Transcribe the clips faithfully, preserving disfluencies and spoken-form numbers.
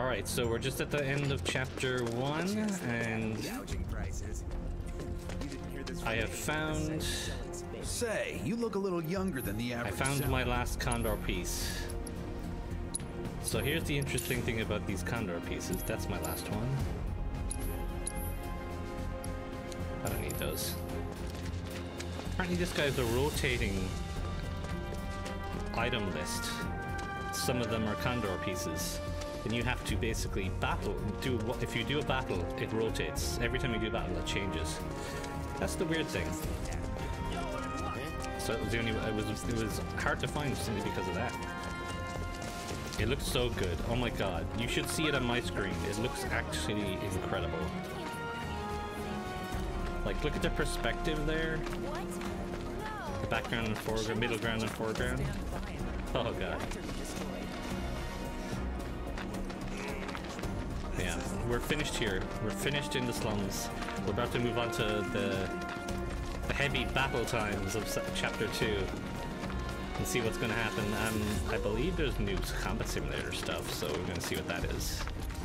Alright, so we're just at the end of chapter one, and I have found... Say, you look a little younger than the average. I found self. my last Condor piece. So here's the interesting thing about these Condor pieces. That's my last one. I don't need those. Apparently this guy's a rotating item list. Some of them are Condor pieces. And you have to basically battle. Do if you do a battle, it rotates. Every time you do a battle, it changes. That's the weird thing. So it was the only. It was it was hard to find simply because of that. It looks so good. Oh my god! You should see it on my screen. It looks actually incredible. Like, look at the perspective there. The background and foreground, middle ground and foreground. Oh god. Yeah, we're finished here. We're finished in the slums. We're about to move on to the, the heavy battle times of chapter two and see what's going to happen. Um, I believe there's new combat simulator stuff, so we're going to see what that is.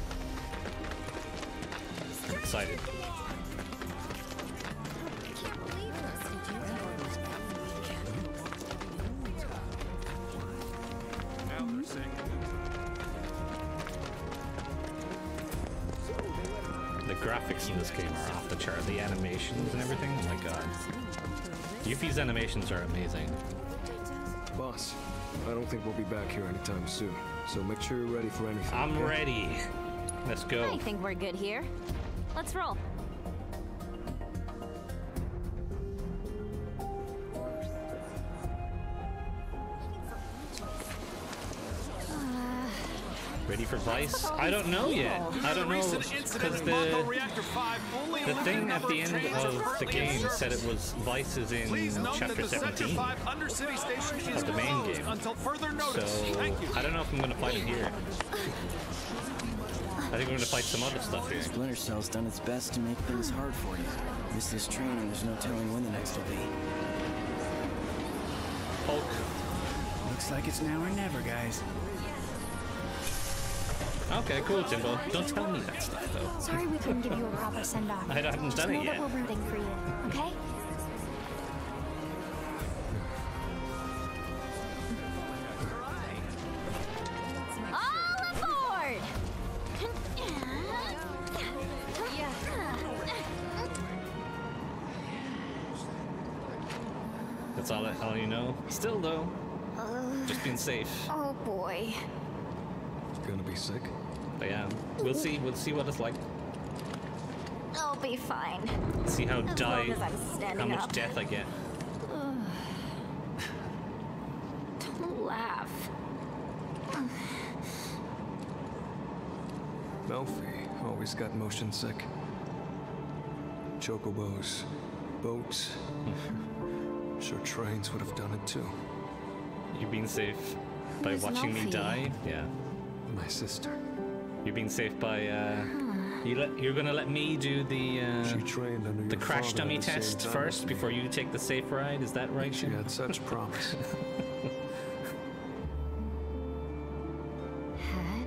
I'm excited. Graphics in this game are off the chart. The animations and everything, oh my god. Yuffie's animations are amazing. Boss, I don't think we'll be back here anytime soon, so make sure you're ready for anything. I'm okay? ready. Let's go. I think we're good here. Let's roll. Ready for Vice? I don't know yet. I don't know, because the, the thing at the end of the game said it was Vice is in chapter seventeen of the main game. So I don't know if I'm going to fight it here. I think we're going to fight some other stuff here. Splinter Cell's done its best to make things hard for you. Miss this training, there's no telling when the next will be. Hulk. Looks like it's now or never, guys. Okay, cool, Timbo. Don't tell me that stuff, though. Sorry we couldn't give you a proper send-off. I haven't done it yet. We're rooting for you, okay? All aboard! That's all, all you know? Still, though. Uh, just being safe. Oh, boy. Gonna be sick? But yeah, we'll see. We'll see what it's like. I'll be fine. See how As die, long as I'm standing how much up. death I get. Don't laugh. Melfi always got motion sick. Chocobos, boats. Sure trains would have done it too. You being safe by Who's watching me Melfi? die? Yeah. My sister. You're being safe by, uh... You let, you're gonna let me do the, uh... She trained under the your crash father dummy at the same test time first as me. before you take the safe ride? Is that right? She had such promise. Had?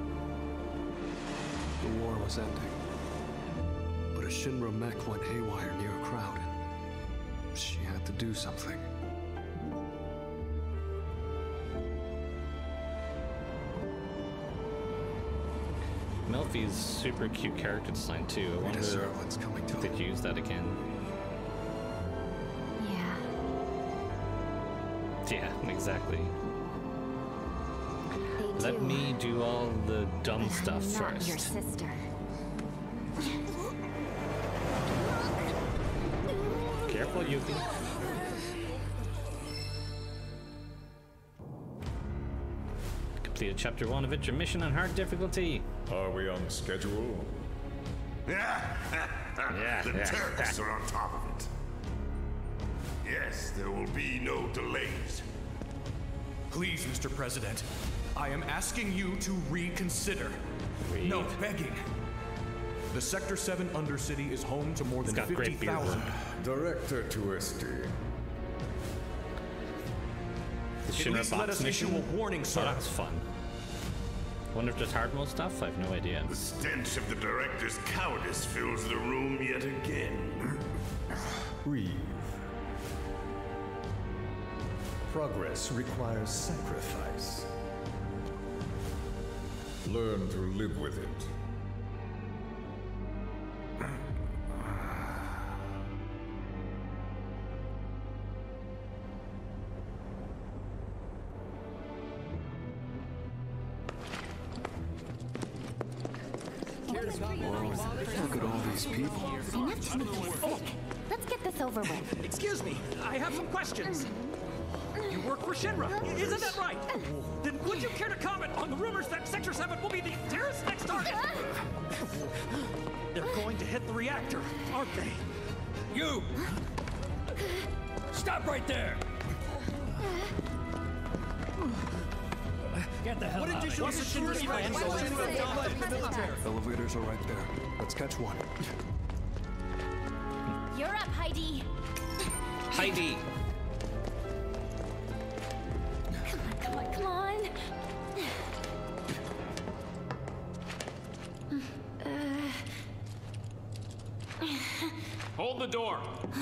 The war was ending. But a Shinra mech went haywire near a crowd. And she had to do something. Melfi's super cute character design too. I wonder Serwin's coming to if they'd use that again. Yeah. Yeah, exactly. They Let do. me do all the dumb But stuff I'm not first. your sister. Careful, Yuffie. Completed chapter one of Intermission on hard difficulty. Are we on schedule? Yeah, The yeah. terrorists are on top of it. Yes, there will be no delays. Please, Mister President, I am asking you to reconsider. Read. No, begging. The Sector seven Undercity is home to more It's than got great fifty beard thousand. work. Director Twisty. The At Shinra least let box us issue mission. a warning, Oh, sir. that's fun. Wonder if there's hard mode stuff? I have no idea. The stench of the director's cowardice fills the room yet again. Reeve. Progress requires sacrifice. Learn to live with it. Look at all these people. Enough to make you sick. Let's get this over with. Excuse me, I have some questions. You work for Shinra, isn't that right? Then would you care to comment on the rumors that Sector seven will be the terrorist's next target? They're going to hit the reactor, aren't they? You! Stop right there! Get the hell out of here. What's the Shinra's plan? Elevators are right there. Let's catch one. You're up, Heidi. Heidi! Come on, come on, come on. Uh... Hold the door.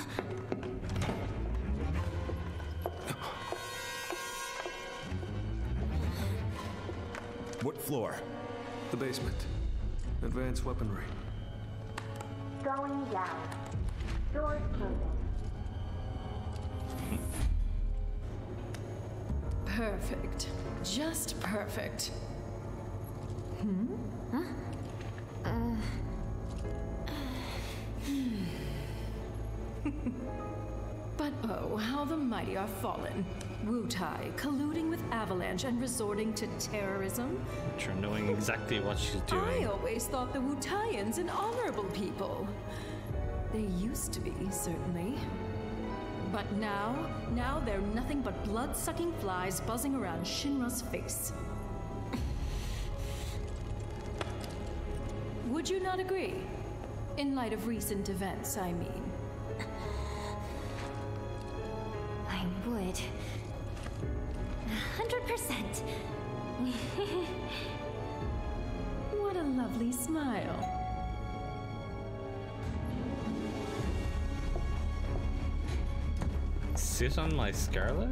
What floor? The basement. Advanced weaponry. Going down. Doors closing. Perfect. Just perfect. Hmm? Huh? Uh... But oh, how the mighty are fallen. Wutai colluding with Avalanche and resorting to terrorism. Sure, knowing exactly what she's I doing. always thought the Wutaians an honorable people. They used to be, certainly. But now, now they're nothing but blood-sucking flies buzzing around Shinra's face. Would you not agree? In light of recent events, I mean. I would. A hundred percent. What a lovely smile. Sit on my Scarlet?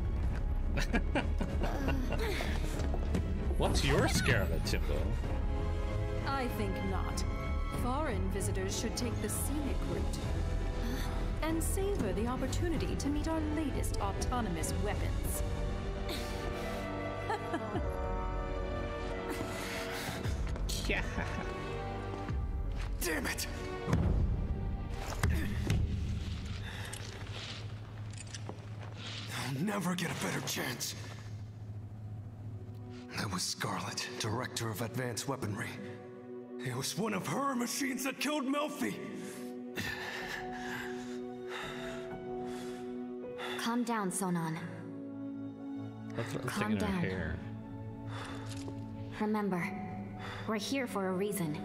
What's your Scarlet, Timbo? I think not. Foreign visitors should take the scenic route and savor the opportunity to meet our latest autonomous weapons. Yeah. Damn it! I'll never get a better chance. That was Scarlet, Director of Advanced Weaponry. It was one of her machines that killed Melfi. Calm down, Sonon. What's the Calm thing in her down. hair? Remember, we're here for a reason.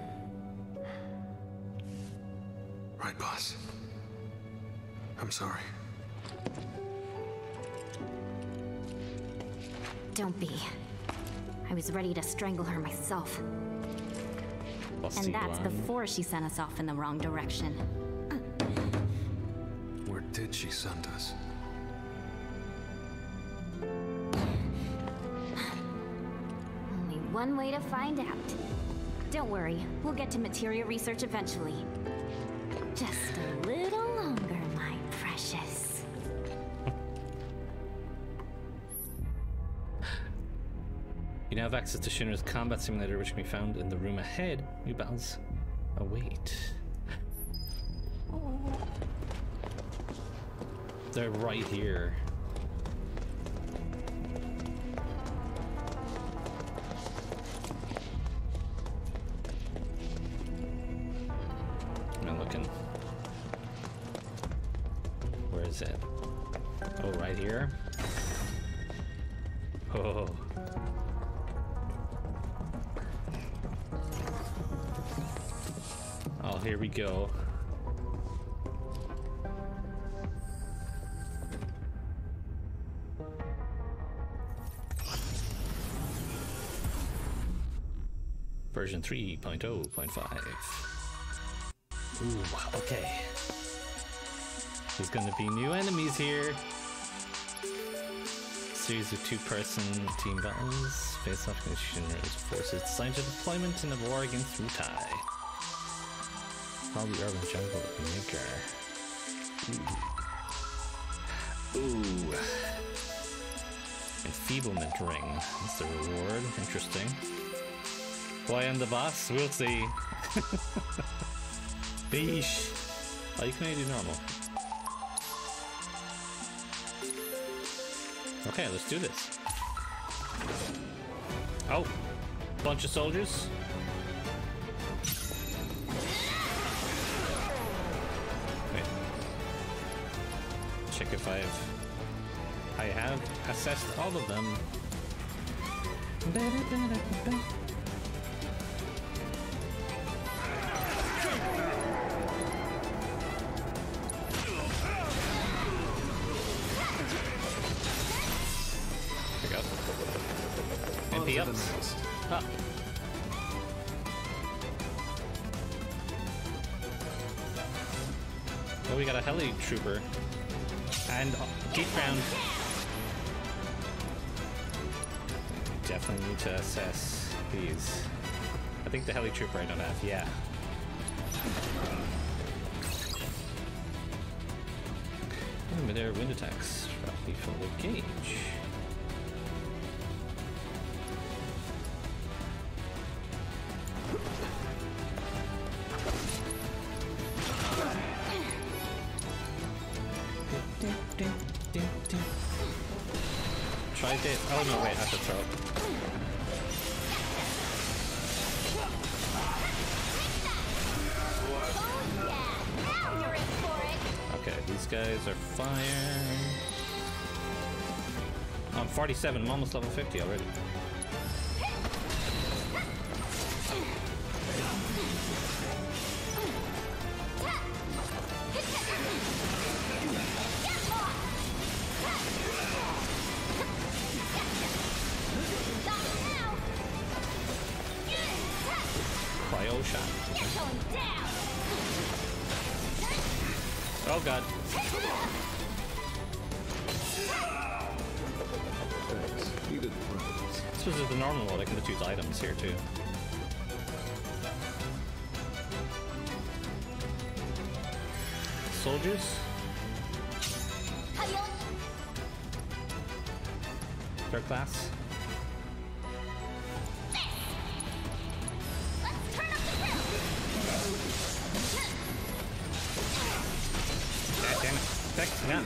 Right, boss. I'm sorry. Don't be. I was ready to strangle her myself. Busty And that's blind. before she sent us off in the wrong direction. Where did she send us? Only one way to find out. Don't worry, we'll get to materia research eventually. Just a little longer, my precious. You now have access to Shinra's combat simulator, which can be found in the room ahead. New battles await. They're right here. I'm looking. Where is it? Oh, right here. Oh. Oh, here we go. version three point oh point five. Ooh, okay. There's gonna be new enemies here. Series of two-person team battles. Face off against Shinra's forces designed for deployment in a war against Wutai. All the urban jungle maker. Ooh. Ooh. Enfeeblement ring. That's the reward. Interesting. Why I'm the boss? We'll see. Beesh. Oh, you can only do normal. Okay, let's do this. Oh, bunch of soldiers. Wait. Check if I've I have assessed all of them. M P ups. Up. Oh, we got a heli trooper. And uh, gate round. Definitely need to assess these. I think the heli trooper I don't have, yeah. Oh, mid-air wind attacks. Roughly fill the gauge. Try this. Oh no, wait, I have to throw it. Okay, these guys are fire. I'm forty-seven, I'm almost level fifty already. Cryo shot. Oh god. This was the normal mode, I can just use items here too. Soldiers. Third class. God damn it. Back to gun.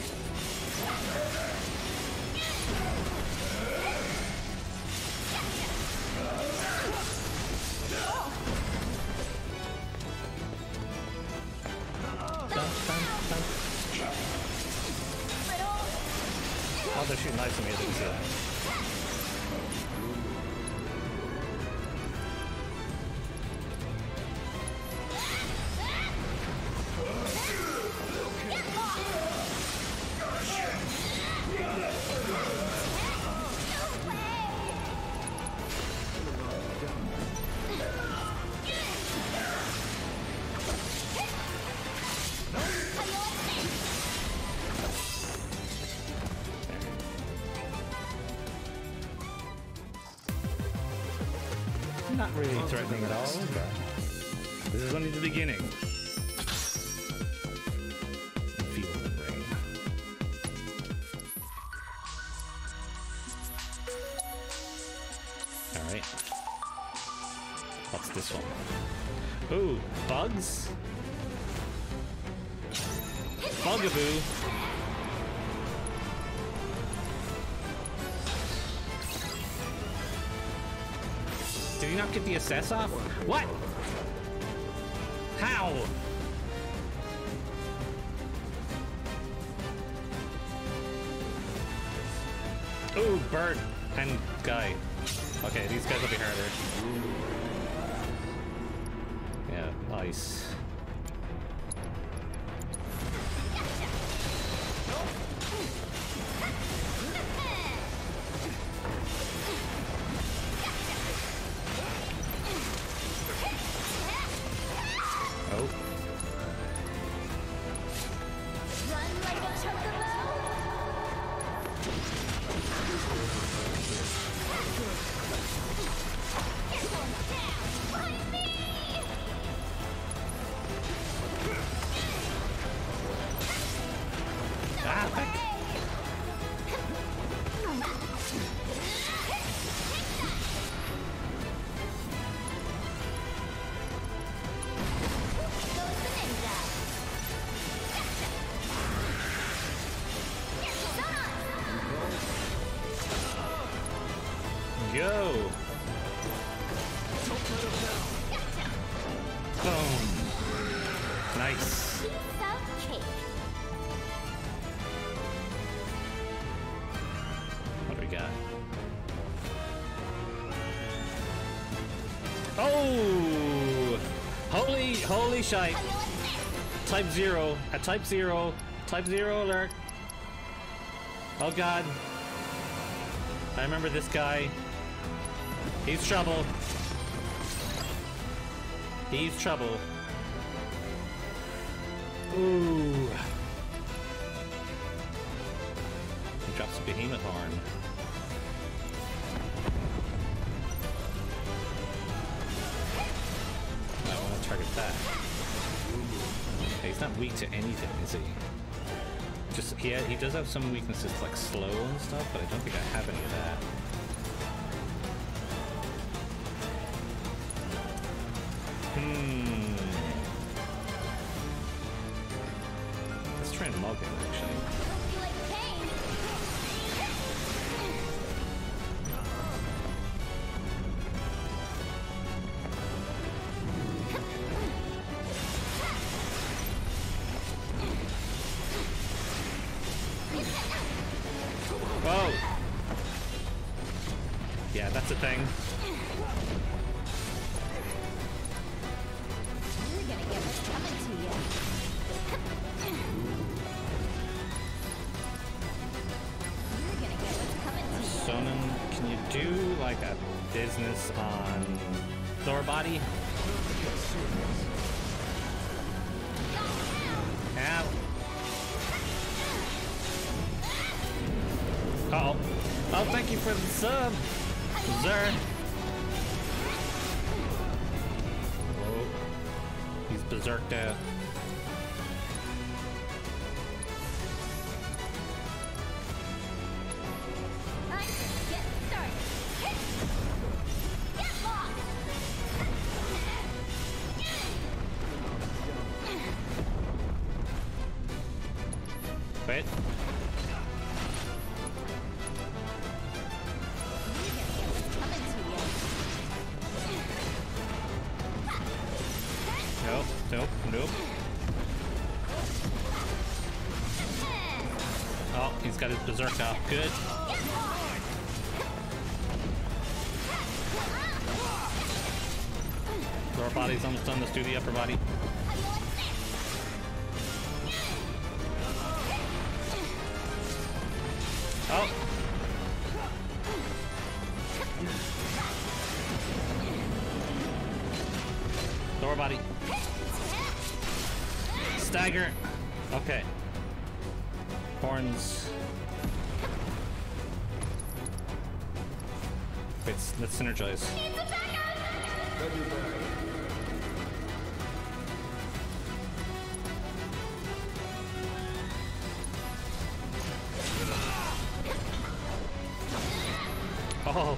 Oh, they're shooting knives at me, I didn't see that. Not really threatening at all, but this is only the beginning. Enfeeblement ring. Alright. What's this one? Ooh, bugs? Bugaboo. Did he not get the assess off? What? How? Ooh, bird and guy. Okay, these guys will be harder. Yeah, nice. Ah, heck. Go! Boom! Nice. Piece of cake. What do we got? Oh! Holy, holy shite! Type zero. At type zero. Type zero alert. Oh god. I remember this guy. He's trouble. He's trouble. Ooh. He drops a behemoth horn. I want to target that. Okay, he's not weak to anything, is he? Just he he does have some weaknesses like slow and stuff, but I don't think I have any of that. Hmm. Let's try and mug him, actually. Whoa! Yeah, that's a thing. You're gonna get what's coming to you. You're gonna get what's coming to you. Sonnen, can you do like a business on Thor body? Ow. Uh oh. Oh, thank you for the sub, sir. Oh, he's berserked out. Get started. Get lost. Wait. Nope, nope, nope. Oh, he's got his berserk off. Good. Lower body's almost done. Let's do the upper body. Oh. Lower body. Stagger. Okay. Horns. Wait, let's synergize. Oh.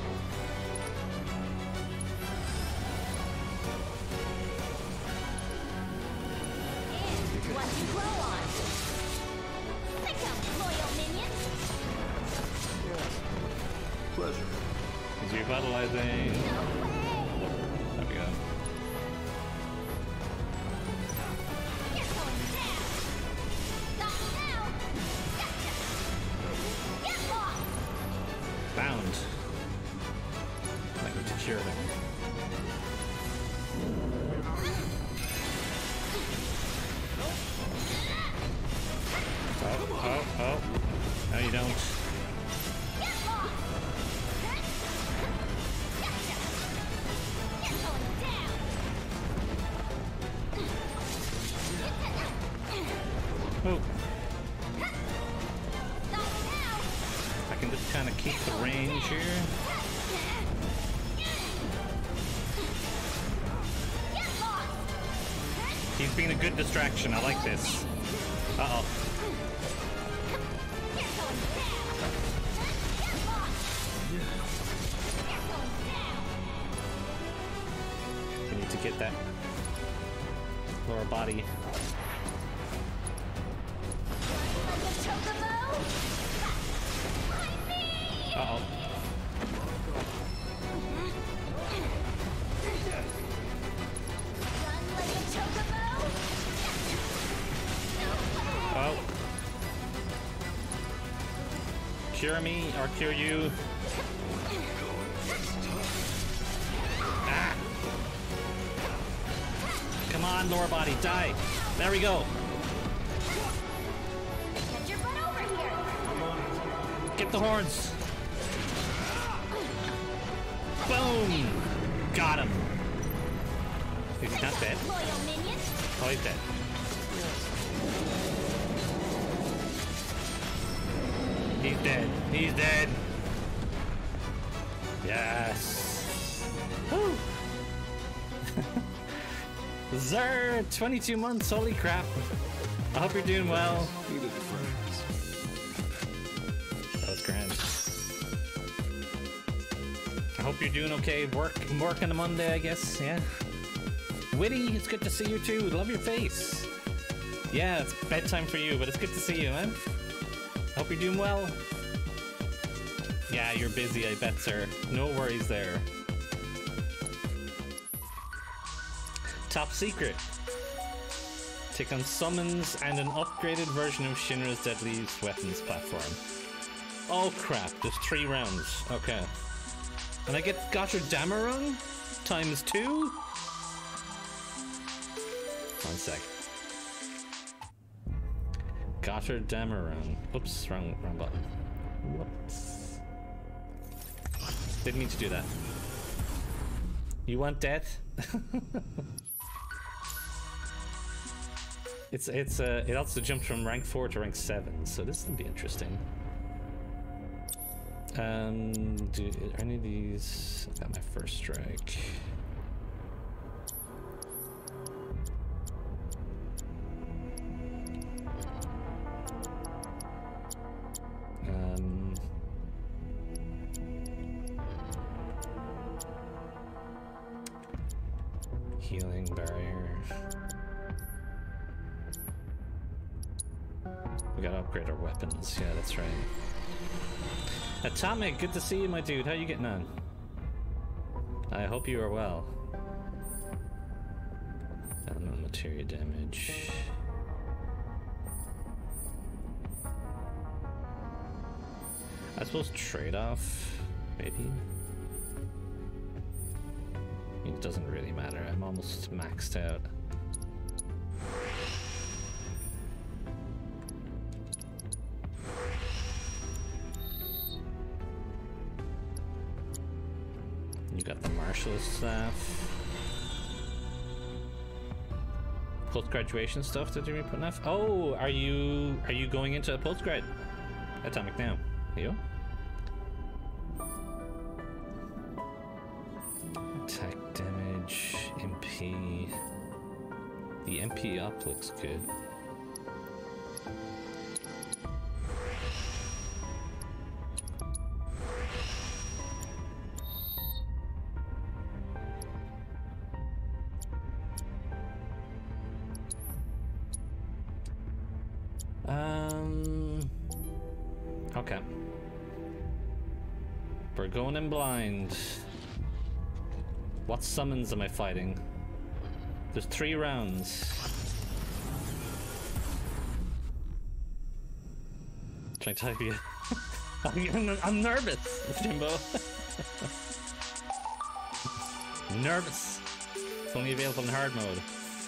What you grow on? Pick up, loyal minions. Pleasure. He's revitalizing. There we go. You're going down. Not now. Gotcha. Get lost. Bound. I need to cure him. Oh, oh, oh. No, you don't. Oh. I can can just kind of keep the range here. He's being a good distraction. I like this. Uh-oh. We need to get that lower body. Uh-oh. Oh. Cure me or cure you. Ah. Come on, lower body, die. There we go. Get your butt over here. Get the horns. Boom! Got him. He's not dead. Oh, he's dead. He's dead. He's dead. Yes. Woo! Zer, twenty-two months. Holy crap. I hope you're doing well. That was grand. I hope you're doing okay. Work, work on a Monday, I guess. Yeah. Witty, it's good to see you too. Love your face. Yeah, it's bedtime for you, but it's good to see you, man. Hope you're doing well. Yeah, you're busy, I bet, sir. No worries there. Top secret. Take on summons and an upgraded version of Shinra's deadliest weapons platform. Oh crap, there's three rounds. Okay. And I get Gotcha Damarung times two? One sec. Gotcha Damarung. Oops, wrong, wrong button. Whoops. Didn't mean to do that. You want death? it's it's uh it also jumped from rank four to rank seven, so this will be interesting. Um, do are any of these? I got my first strike. Um, healing barrier. We gotta upgrade our weapons. Yeah, that's right. Atomic, good to see you, my dude. How you getting on? I hope you are well. Elemental materia damage. I suppose trade-off, maybe? It doesn't really matter. I'm almost maxed out. You got the martial staff. Post-graduation stuff that you're putting off? Oh, are you are you going into a post-grad? Atomic now. Are you? Attack damage, M P. The M P up looks good. Um. Okay. We're going in blind. What summons am I fighting? There's three rounds. Trying to type you. I'm, I'm nervous, Jimbo. Nervous. It's only available in hard mode.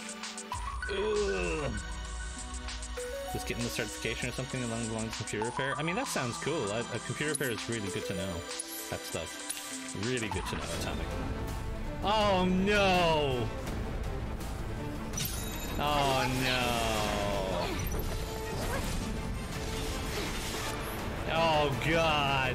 Ugh. Just getting the certification or something along the lines of computer repair. I mean, that sounds cool. I, a computer repair is really good to know. That stuff. Really good to know, Atomic. Oh no! Oh no! Oh god.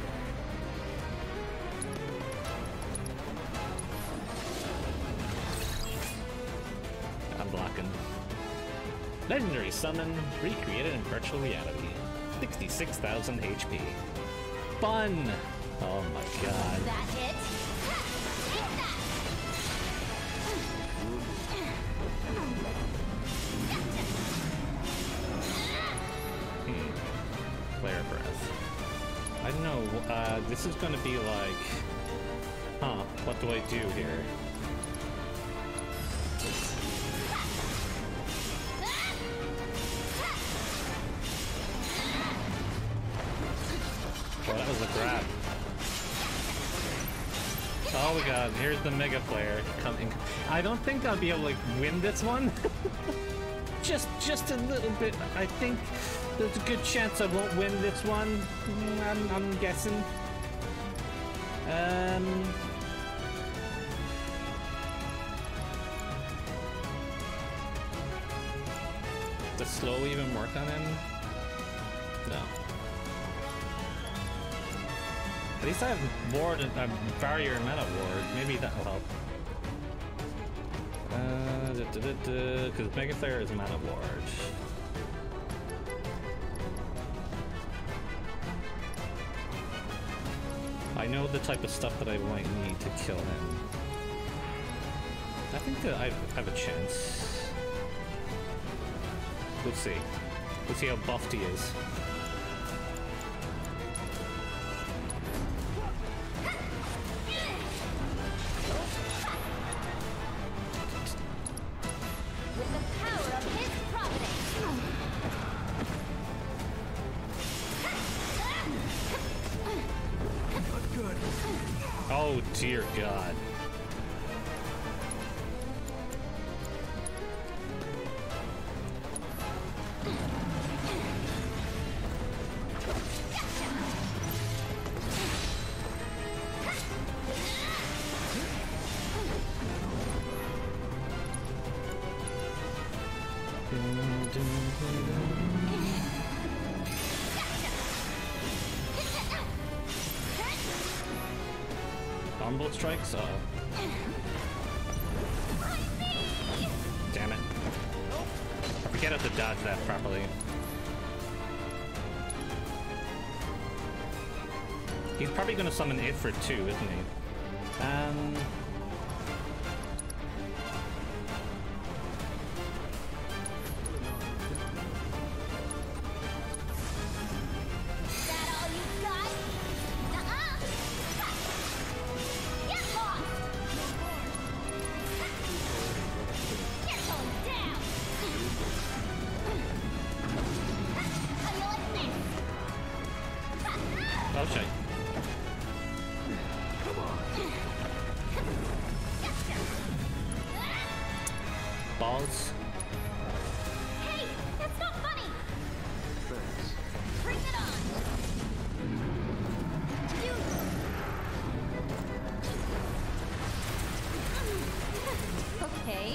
I'm blocking. Legendary summon recreated in virtual reality. sixty-six thousand H P. Fun! Oh my god. That it? Take that! Hmm. Flare breath. I don't know. Uh, this is gonna be like, huh? What do I do here? Oh, that was a grab. Oh my god, here's the Mega Flare coming. I don't think I'll be able to like, win this one. just just a little bit. I think there's a good chance I won't win this one. I'm, I'm guessing. Um... Does slow even work on him? No. At least I have ward, a uh, barrier meta ward. Maybe that'll help. Uh, because Mega Flare is mana ward. I know the type of stuff that I might need to kill him. I think that I have a chance. Let's see. Let's see how buffed he is. With the power of his providence. Not good. Oh dear God. Combo strikes? Uh. Damn it. I forget how to dodge that properly. He's probably gonna summon it for two, isn't he? Um. Oh shit. Balls. Hey, that's not funny. Bring it on. You. Okay.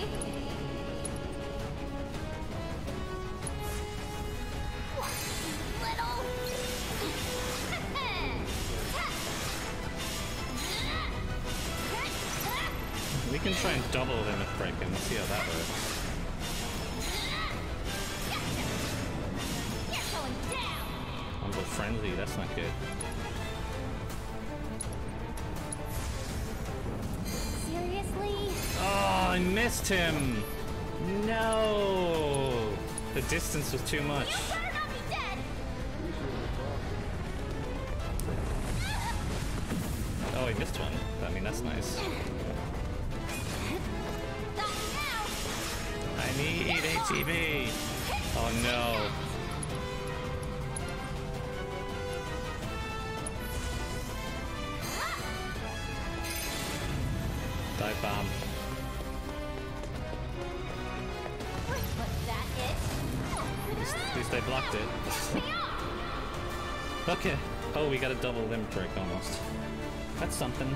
What, little? We can try and double him if breaking. Let's see how that works. Humble Frenzy, that's not good. Seriously? Oh, I missed him! No! The distance was too much. You better not be dead! Oh, he missed one. I mean, that's nice. I need A T B! Oh no. Dive bomb. Was that it? At least, at least I blocked it. Okay. Oh, we got a double limb break almost. That's something.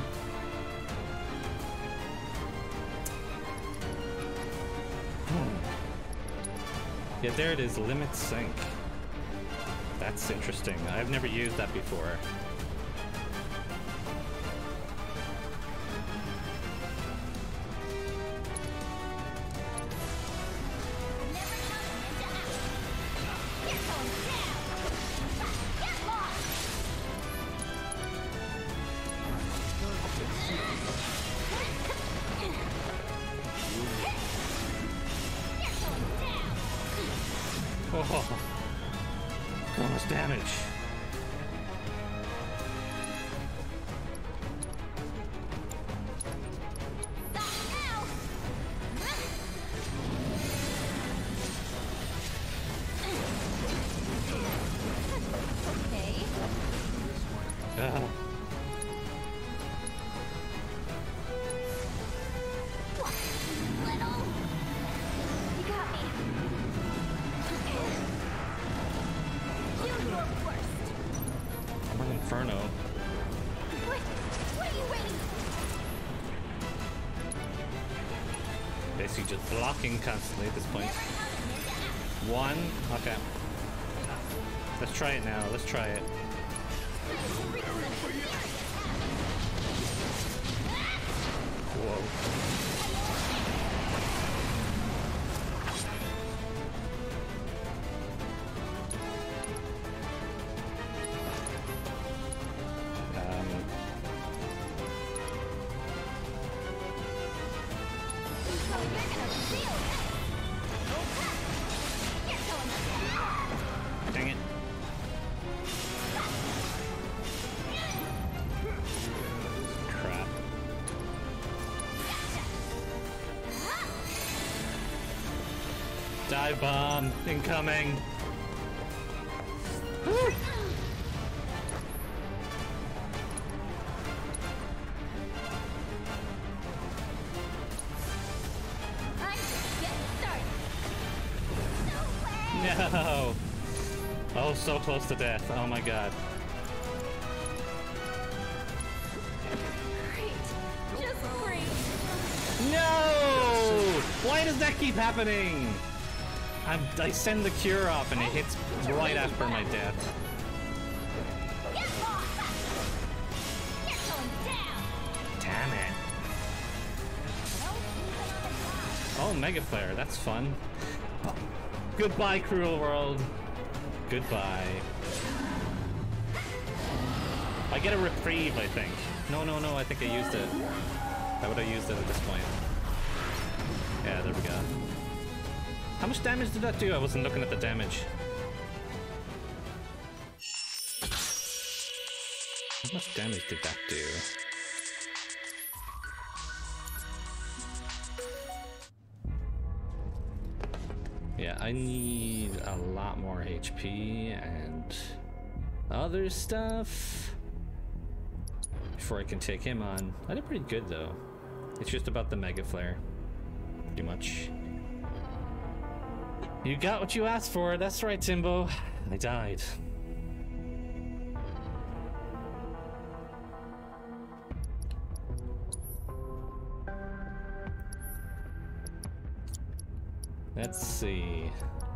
Yeah, there it is, limit sync. That's interesting. I've never used that before. Oh, bonus damage. Uh. Inferno. What? What are you waiting for? Basically just blocking constantly at this point. One. Okay. Let's try it now. Let's try it. Whoa. Dang it. Crap. Dive bomb incoming. Woo! No! Oh, so close to death. Oh my god. Great. Just great. No! Why does that keep happening? I'm, I send the cure off and it hits right after my death. Damn it. Oh, Mega Flare. That's fun. Goodbye, cruel world. Goodbye. I get a reprieve, I think. No, no, no, I think I used it. How would I use it at this point? Yeah, there we go. How much damage did that do? I wasn't looking at the damage. How much damage did that do? Yeah, I need a lot more H P and other stuff before I can take him on. I did pretty good though. It's just about the Mega Flare, pretty much. You got what you asked for. That's right, Timbo. I died. Let's see.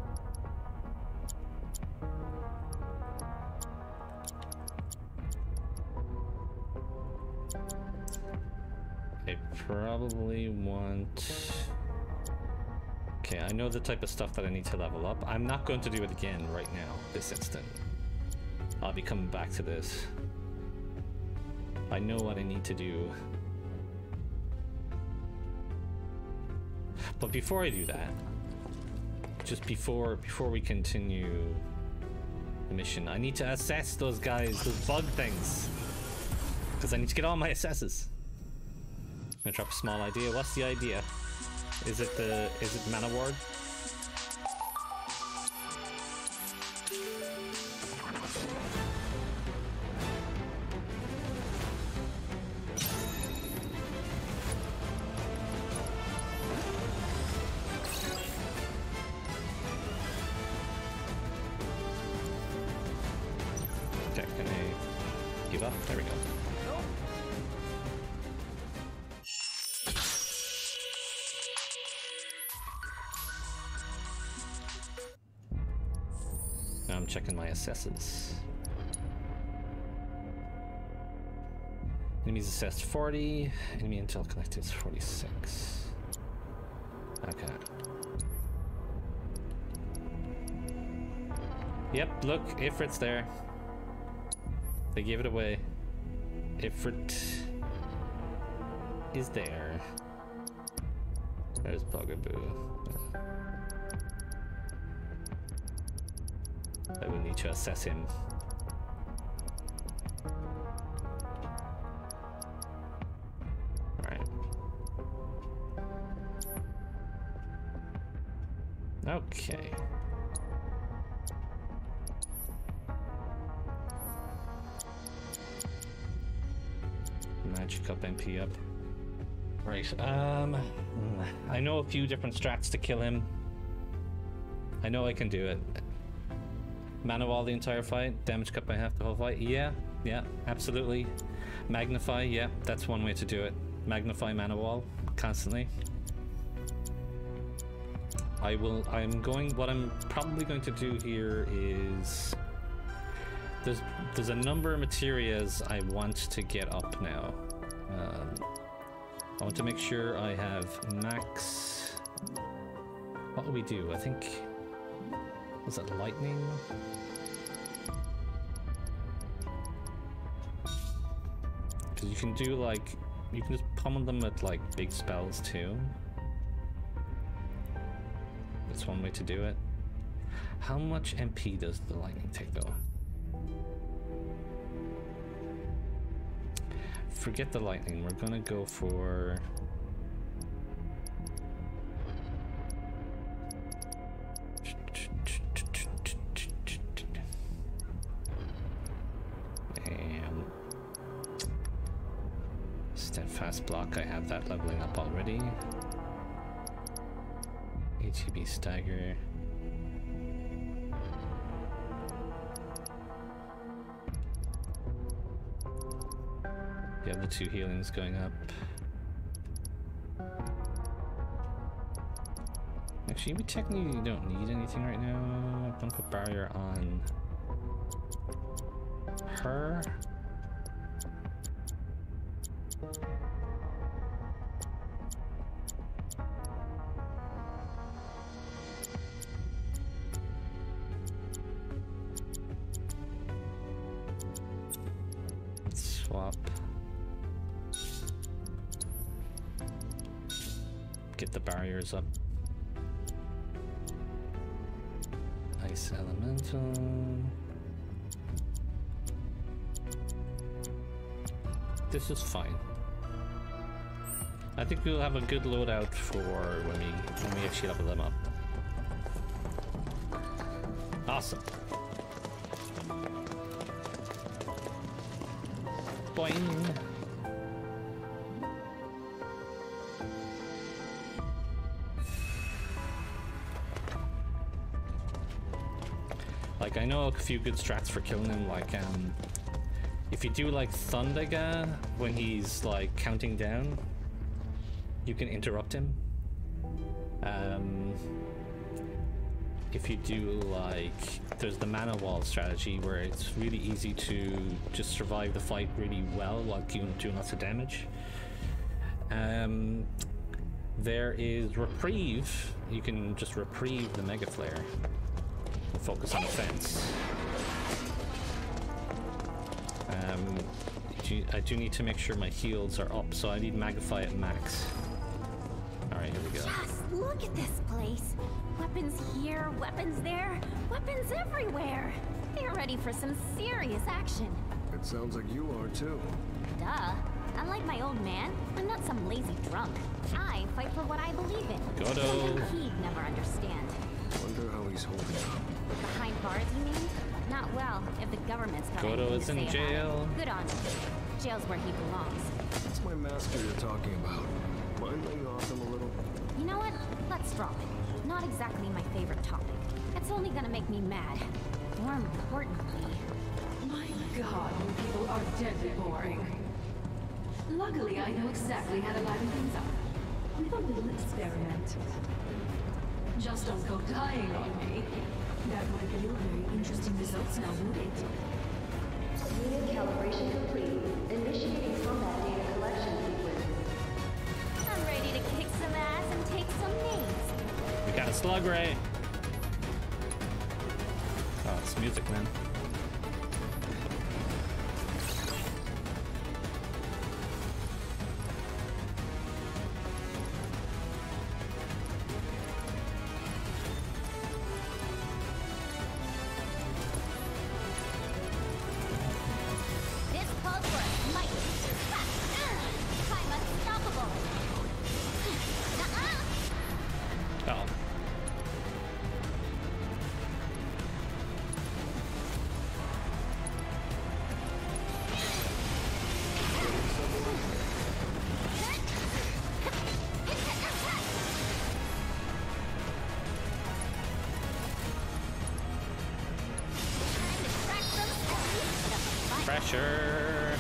I probably want... Okay, I know the type of stuff that I need to level up. I'm not going to do it again right now, this instant. I'll be coming back to this. I know what I need to do. But before I do that, just before before we continue the mission, I need to assess those guys, those bug things. Because I need to get all my assesses. I'm gonna drop a small idea. What's the idea? Is it the is it Mana Ward? Okay, can I give up? There we go. checking my assesses. Enemies assessed forty. Enemy intel collected is forty-six. Okay. Yep, look, Ifrit's there. They gave it away. Ifrit is there. There's Bugaboo. I will need to assess him. Alright. Okay. Magic up, M P up. Right, um... I know a few different strats to kill him. I know I can do it. Mana wall the entire fight, damage cut by half the whole fight. Yeah, yeah, absolutely. Magnify, yeah, that's one way to do it. Magnify mana wall constantly. I will, I'm going, what I'm probably going to do here is... There's, there's a number of materias I want to get up now. Um, I want to make sure I have max... What will we do? I think... Was it lightning? Because you can do like... You can just pummel them with like big spells too. That's one way to do it. How much M P does the lightning take though? Forget the lightning, we're gonna go for... And... Steadfast block, I have that leveling up already. A T B stagger. You have the two healings going up. Actually, we technically don't need anything right now. I'm gonna put barrier on her. Swap. Get the barriers up. Ice elemental. This is fine. I think we'll have a good loadout for when we when we actually level them up. Awesome. Boing. Like, I know a few good strats for killing him, like, um, if you do, like, Thundaga, when he's, like, counting down, you can interrupt him. Um, if you do, like, there's the mana wall strategy, where it's really easy to just survive the fight really well while doing lots of damage. Um, there is Reprieve. You can just reprieve the Mega Flare. Focus on offense. Um, I do need to make sure my heals are up, so I need Magnify at max. Alright, here we go. Just look at this place. Weapons here, weapons there, weapons everywhere. They're ready for some serious action. It sounds like you are too. Duh. Unlike my old man, I'm not some lazy drunk. I fight for what I believe in. Godo. He'd never understand. Wonder how he's holding up. Behind bars, you mean? Not well, if the government's got Godo is in jail. Good on him. Jail's where he belongs. What's my master you're talking about? Mind laying off him a little? You know what? Let's drop it. Not exactly my favorite topic. It's only gonna make me mad. More importantly... My god, you people are deadly boring. Luckily, I know exactly how to liven things up. With a little experiment. Just don't go dying on me. That would yield very interesting results now, would it? Unit calibration complete. Initiating combat data collection sequence. I'm ready to kick some ass and take some names. We got a slug ray. Oh, it's music, man. Pressure.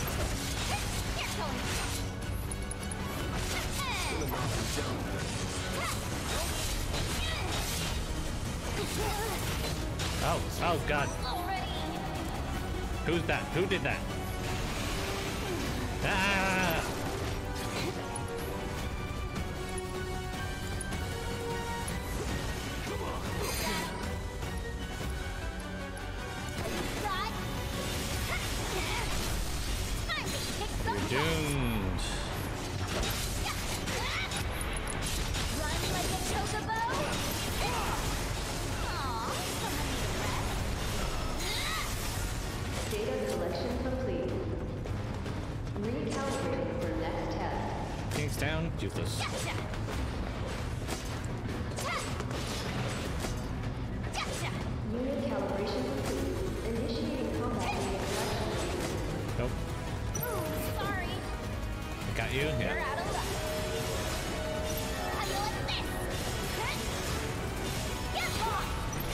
Oh, oh God. Who's that? Who did that? Ah! Doomed. Run like a chocobo. Aww, Data collection complete. Recalibrating for next test. King's down. Useless. Gotcha. Gotcha. Unit calibration complete. Initiating combat data collection. Nope. Sorry. Got you? You're Yeah. out of luck. How do you like this? Huh? Get off!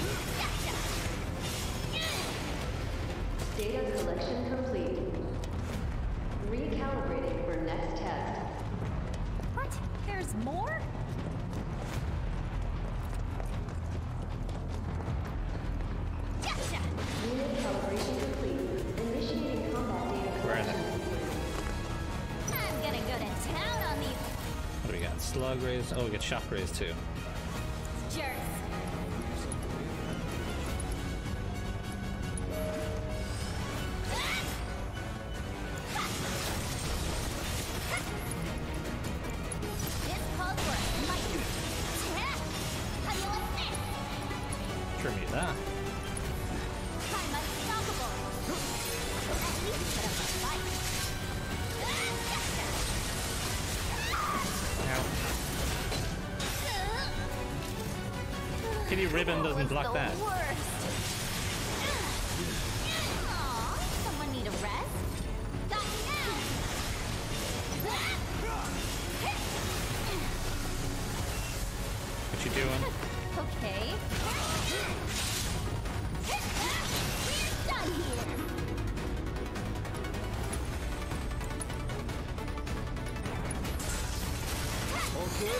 Gotcha. Data collection complete. Recalibrating for next test. What? There's more? Gotcha. Unit calibration complete. Initiating combat data Where are they? I'm gonna go to town on these What do we got? Slug rays. Oh, we got shock rays too. jerks. This calls for a might. How do you like this? Sure me that. I'm unstoppable. At least put up a fight. Kitty Ribbon doesn't block that. The worst. Aw, someone need a rest? Got you now. What you doing? Okay. We're done here. Okay.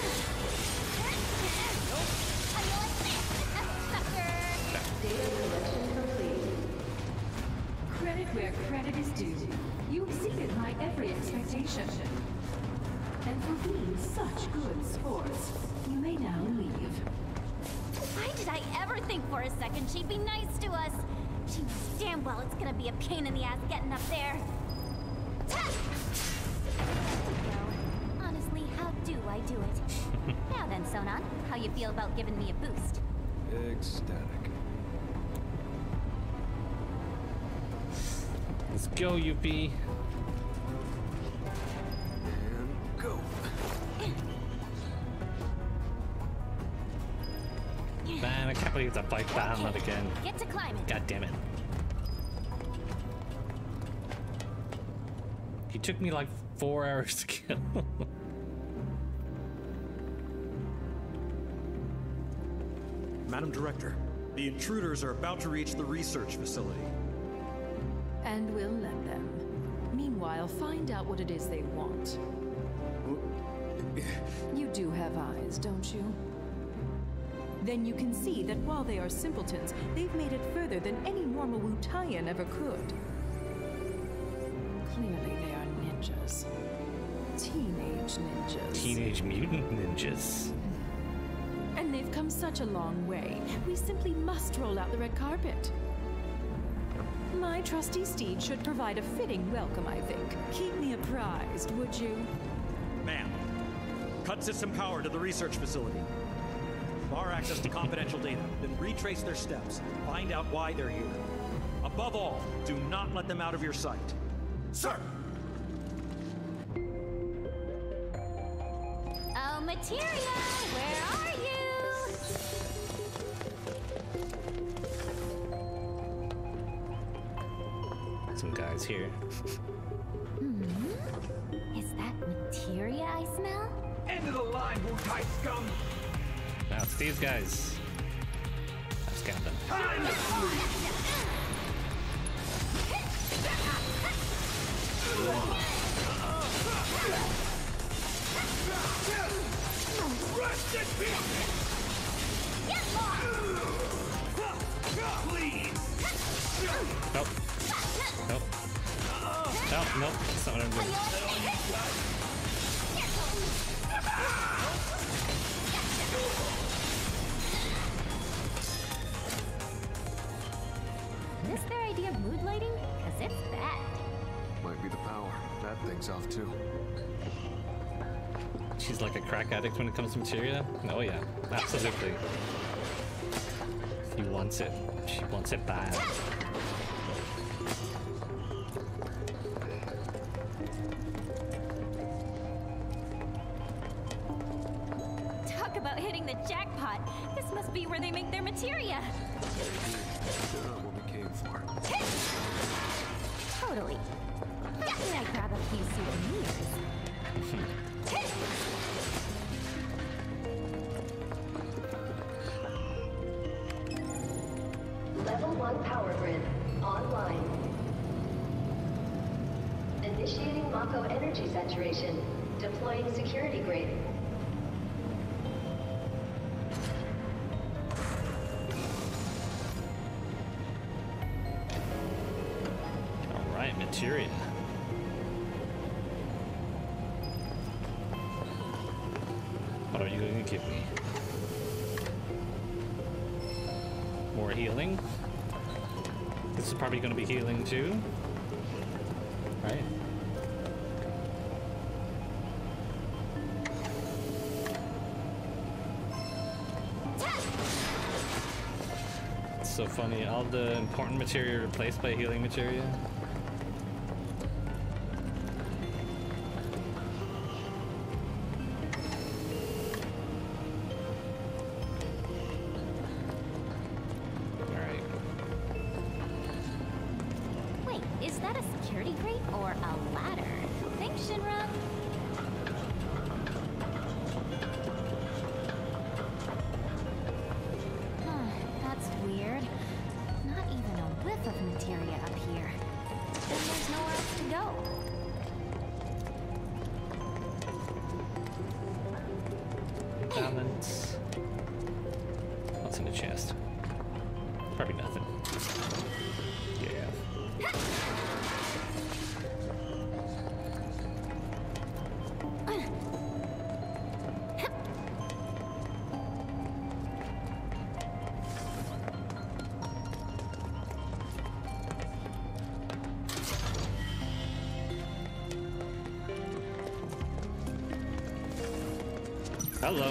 How do you like this, sucker? Data collection complete. Credit where credit is due. You exceeded my every expectation. And for being such good sports, you may now leave. Why did I ever think for a second she'd be nice to us? She knows damn well it's gonna be a pain in the ass getting up there. Ta! Well, honestly, how do I do it? Now then, Sonon, how you feel about giving me a boost? Ecstatic. Let's go, U P. And go. Man, I can't believe it's a fight Bahamut again. Get to climbing. God damn it. He took me like four hours to kill. Madam Director, the intruders are about to reach the research facility. And we'll let them. Meanwhile, find out what it is they want. You do have eyes, don't you? then you can see that while they are simpletons, they've made it further than any normal Wutaian ever could. Clearly they are ninjas. Teenage ninjas. Teenage mutant ninjas. And they've come such a long way. We simply must roll out the red carpet. My trusty steed should provide a fitting welcome, I think. Keep me apprised, would you? Ma'am, cut system power to the research facility. Bar access to confidential data, then retrace their steps. Find out why they're here. Above all, do not let them out of your sight. Sir! Oh, Materia, where are you? Some guys here. Hmm? Is that Materia I smell? End of the line, Wutai scum! Now it's these guys. I've scanned them. Rest in peace! Please! Nope. Nope. Nope, nope. That's not what I'm doing. Is this their idea of mood lighting? Because it's bad. Might be the power. That thing's off too. She's like a crack addict when it comes to materia? Oh yeah, absolutely. She wants it. She wants it bad. Talk about hitting the jackpot. This must be where they make their materia. Not what we came for. Totally. Maybe I grab a few souvenirs. Level one power grid online. Initiating Mako energy saturation. Deploying security grid. All right, materia. What are you going to give me? More healing. This is probably going to be healing too, right? It's so funny. All the important materia replaced by healing materia. Is that a security grate or a ladder? Thanks, Shinra. Huh, that's weird. Not even a whiff of materia up here. Then there's nowhere else to go. Balance. What's in the chest? Probably nothing. Yeah. Hello.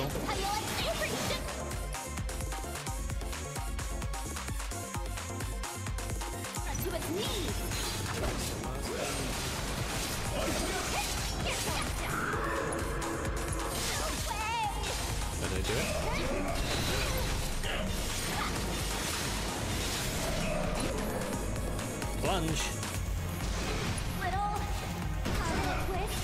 To its knees. Did I do it? Plunge. Little, little twist.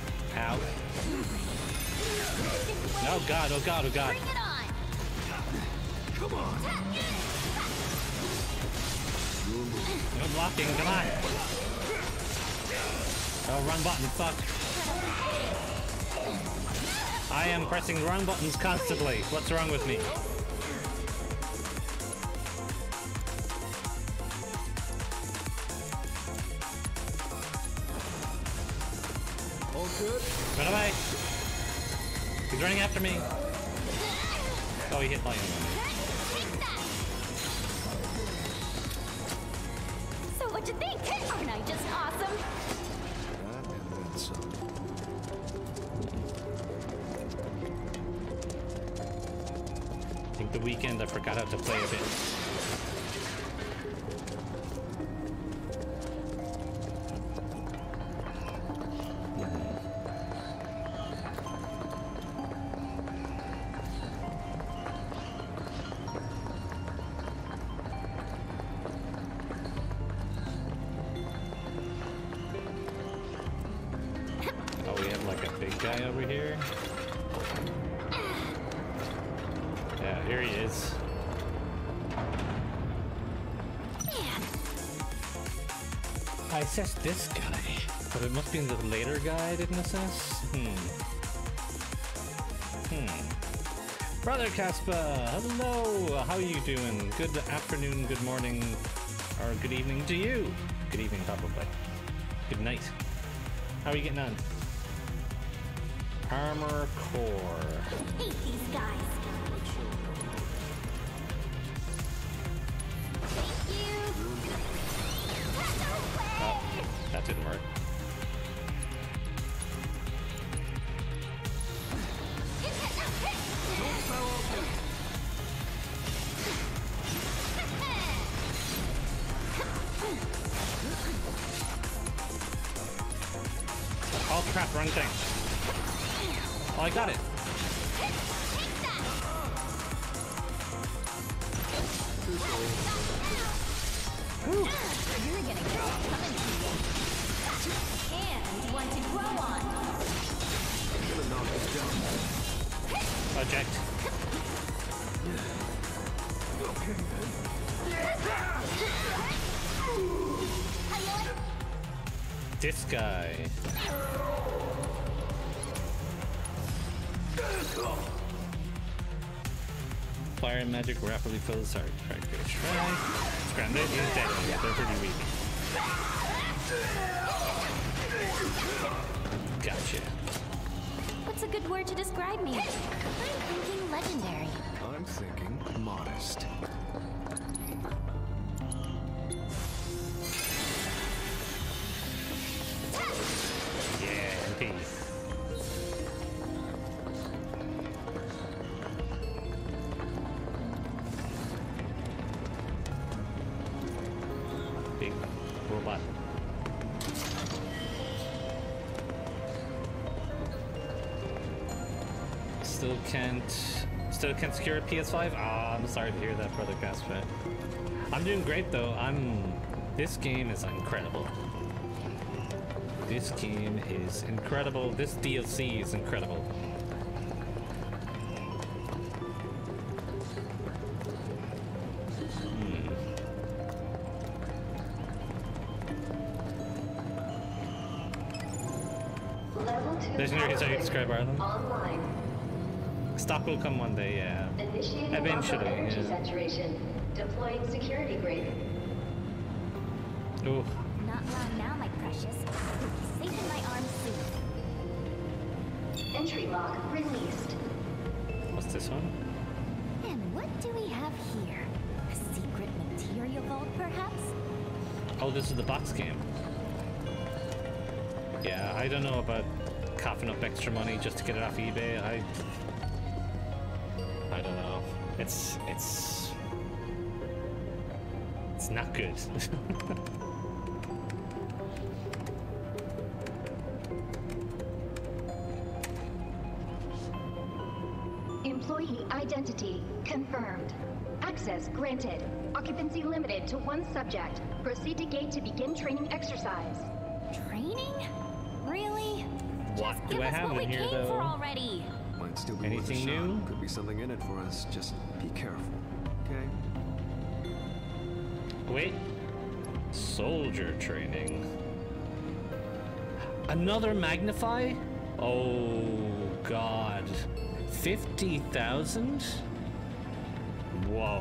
Oh god, oh god, oh god. Bring it on! Come on. No blocking, come on. Oh, wrong button, fuck. I am pressing wrong buttons constantly. What's wrong with me? All good? Run away. He's running after me. Oh, he hit my own. So what'd you think? Aren't I just awesome? That and then some. I think the weekend I forgot how to play a bit. This guy, but it must be in the later guy, didn't assess? Hmm. Hmm. Brother Casper, hello. How are you doing? Good afternoon, good morning, or good evening to you. Good evening, probably. Good night. How are you getting on? Armor Core. Hate these guys. That didn't work. Oh crap, wrong thing. Oh, I got it. You're gonna get what's coming to you. And one to grow on. I'm gonna knock this down. Project. Okay then. This guy. Fire and magic rapidly fills our character. Try. Scrambled is dead. Yeah, they're pretty weak. Gotcha. What's a good word to describe me? I'm thinking legendary. I'm thinking modest. Yeah, M P. Big robot. Still can't, still can't secure a P S five? Ah, I'm sorry to hear that, Brother Casper. I'm doing great though. I'm, this game is incredible. This game is incredible. This D L C is incredible. Hmm. Legendary is how you describe Ireland. Online. Stock will come one day, yeah. Initiating Eventually, energy yeah. saturation. Deploying security grid. Ooh. Not long now, my precious. Safe in my arms soon. Entry lock released. What's this one? And what do we have here? A secret material vault, perhaps? Oh, this is the box game. Yeah, I don't know about coughing up extra money just to get it off eBay. I... I don't know. It's... it's... It's not good. Employee identity confirmed. Access granted. Occupancy limited to one subject. Proceed to gate to begin training exercise. Training? Really? What Just do give I us have what in we here, came though? for already. Might still be Anything worth a shot. new? Could be something in it for us. Just be careful. okay? Wait. Soldier training. Another Magnify? Oh, God. fifty thousand? Whoa.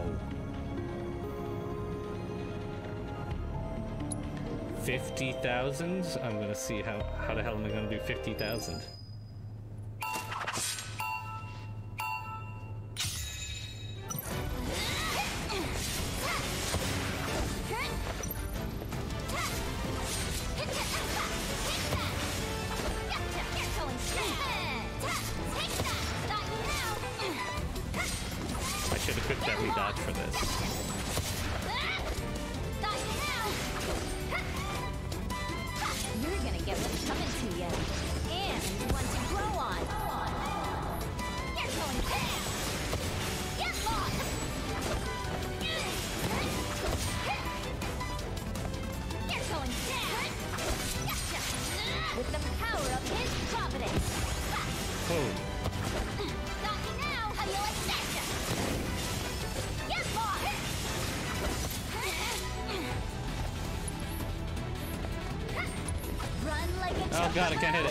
fifty thousand? I'm gonna see how, how the hell am I gonna do fifty thousand? I should have picked every dodge for this. You're gonna get what's coming to you. And one to grow on. You're going down. Get lost. You're going down. With the power of his providence. Oh. Got me now. How do you like that? Get lost. Run like a Oh God, I can't hit it.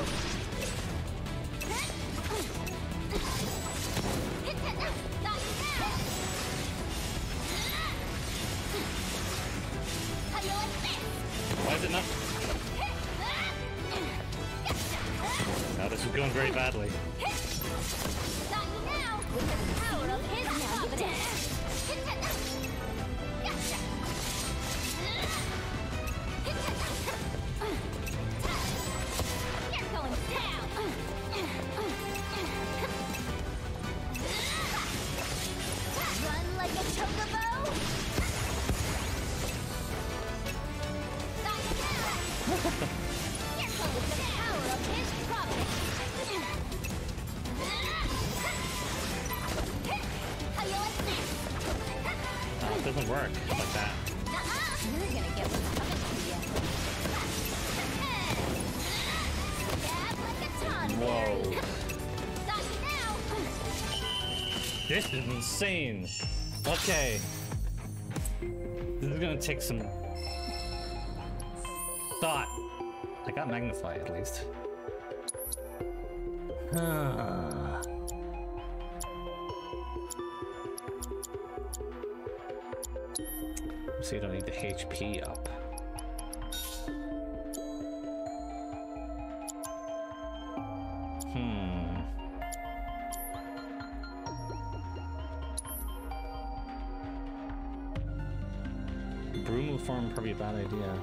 Why is it not? Oh, this is going very badly. With the power of his providence. You're going down. Run like a chocobo. You're going with the power of his providence. How you like this? Oh, it doesn't work like that. You're gonna get what's coming to you. Stab like a Whoa. Got you now. This is insane. Okay. This is gonna take some thought. I got Magnify at least. So you don't need the H P up. Hmm. Broom form probably a bad idea.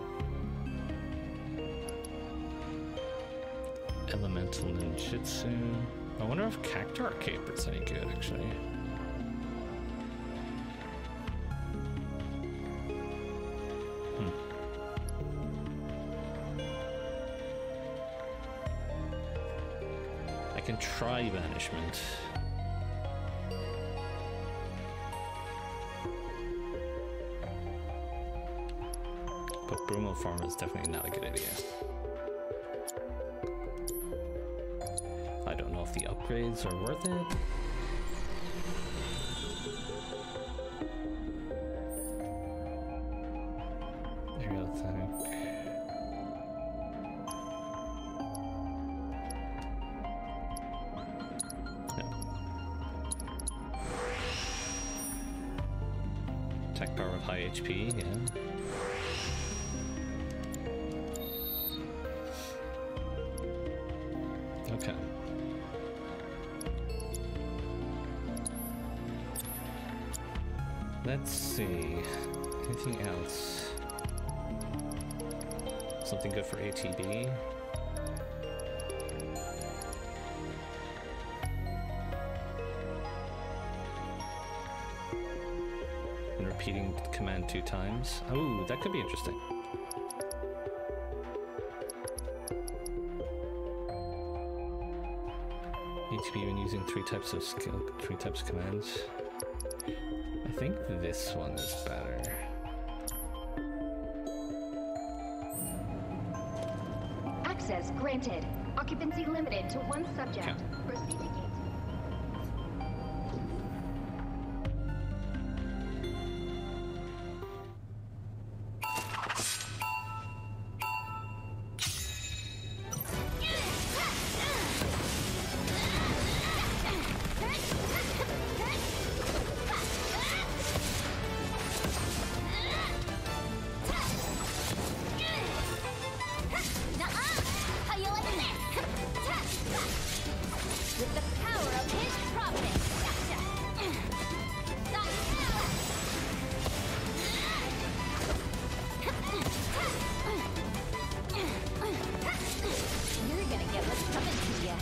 Elemental ninjutsu. I wonder if Cactuar Cape is any good actually. I can try banishment. But Brumal form is definitely not a good idea. I don't know if the upgrades are worth it. Aerial attack. Attack power with high H P, yeah. Okay. Let's see. Anything else? Something good for A T B? And repeating the command two times. Oh, that could be interesting. A T B when using three types of skill, three types of commands. I think this one is better. Access granted. Occupancy limited to one subject. Okay. Proceed to gate.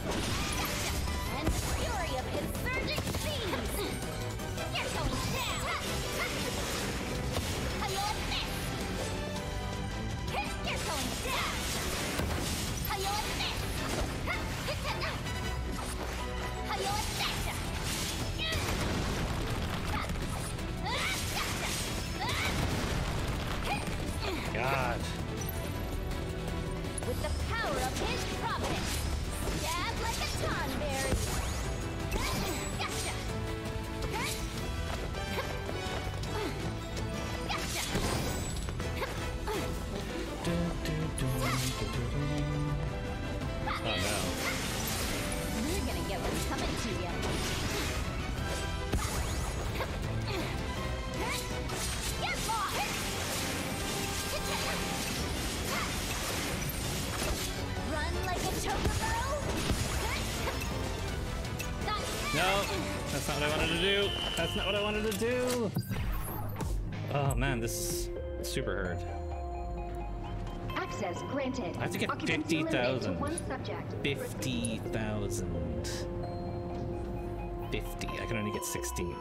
And the fury of his surging seas! You're going down! Hayo Fist! You're going down! Hayo Fist! Hayo Fist! God. With the power of his providence, stab like a tonberry. Gotcha. Gotcha. Oh no. You're gonna get what's coming to you. Get lost! Run like a chocobo? No, that's not what I wanted to do. That's not what I wanted to do. Oh man, this is super hard. Access granted. I have to get Occupancy fifty limited to thousand. one subject. Fifty thousand. Fifty. I can only get sixteen.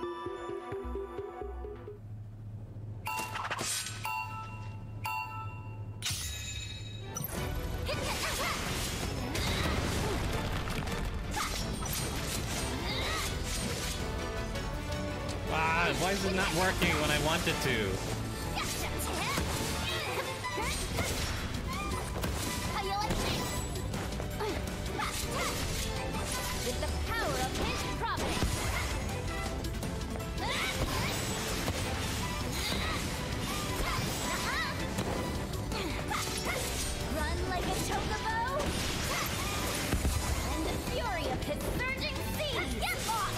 Ah, why is it not working when I want it to? With the power of his providence. Run like a chocobo. And the fury of his surging seas. Get lost.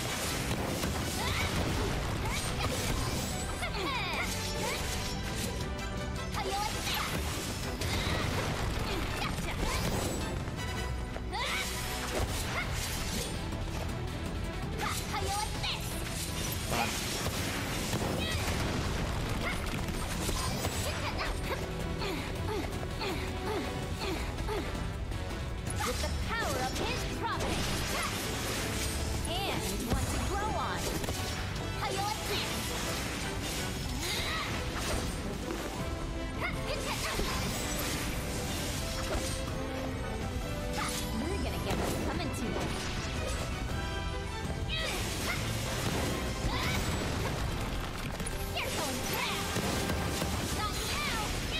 With the power of his providence. And one to grow on. Hayo You're gonna get what's coming to you. You're going down. Not now.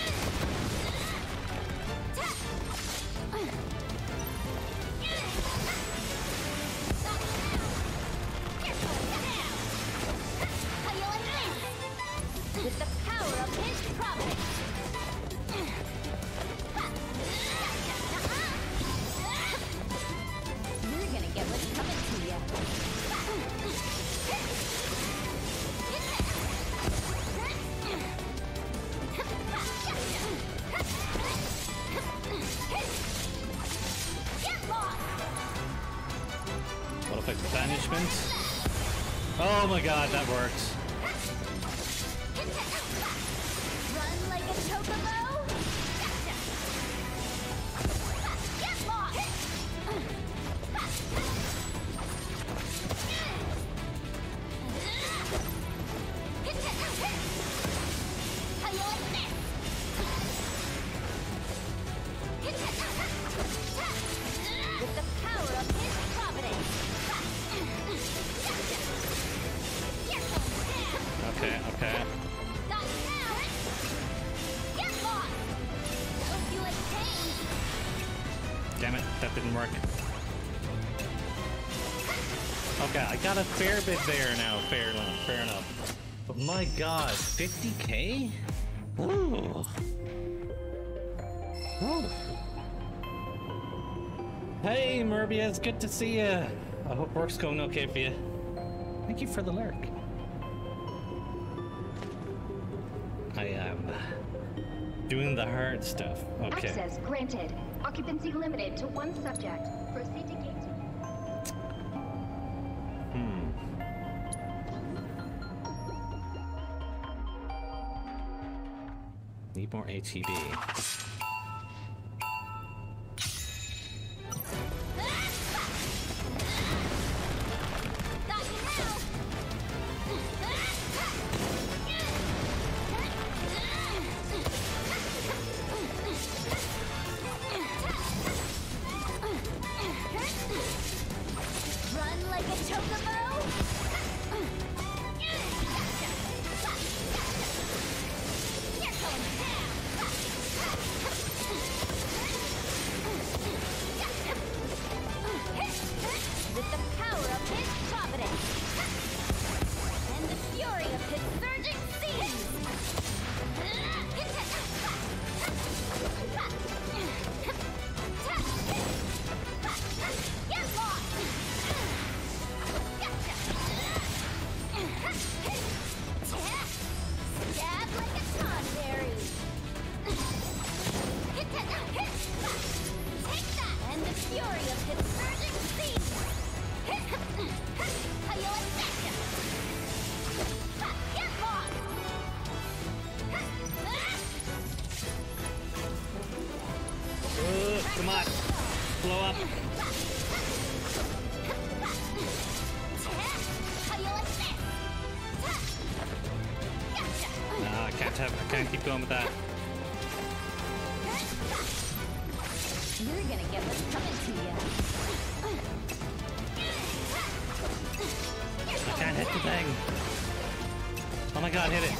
With the power of his providence. You're gonna get what's coming to you. Get lost! What if I banishment? Oh my god, that works. Run like a chocobo? Get lost! With the power of his providence. Okay, okay. Not now! Get lost! Hope you like pain. Damn it, that didn't work. Okay, I got a fair bit there now. Fair enough, fair enough. But my god, fifty K? Ooh. Ooh. Hey, Murbia, it's good to see you. I hope work's going okay for you. Thank you for the lurk. I am doing the hard stuff. Okay. Access granted. Occupancy limited to one subject. Proceed to gate. Hmm. Need more H E B. Come on. Blow up. No, I can't have I can't keep going with that. You're gonna get what's coming to you. I can't hit the thing. Oh my god, hit it.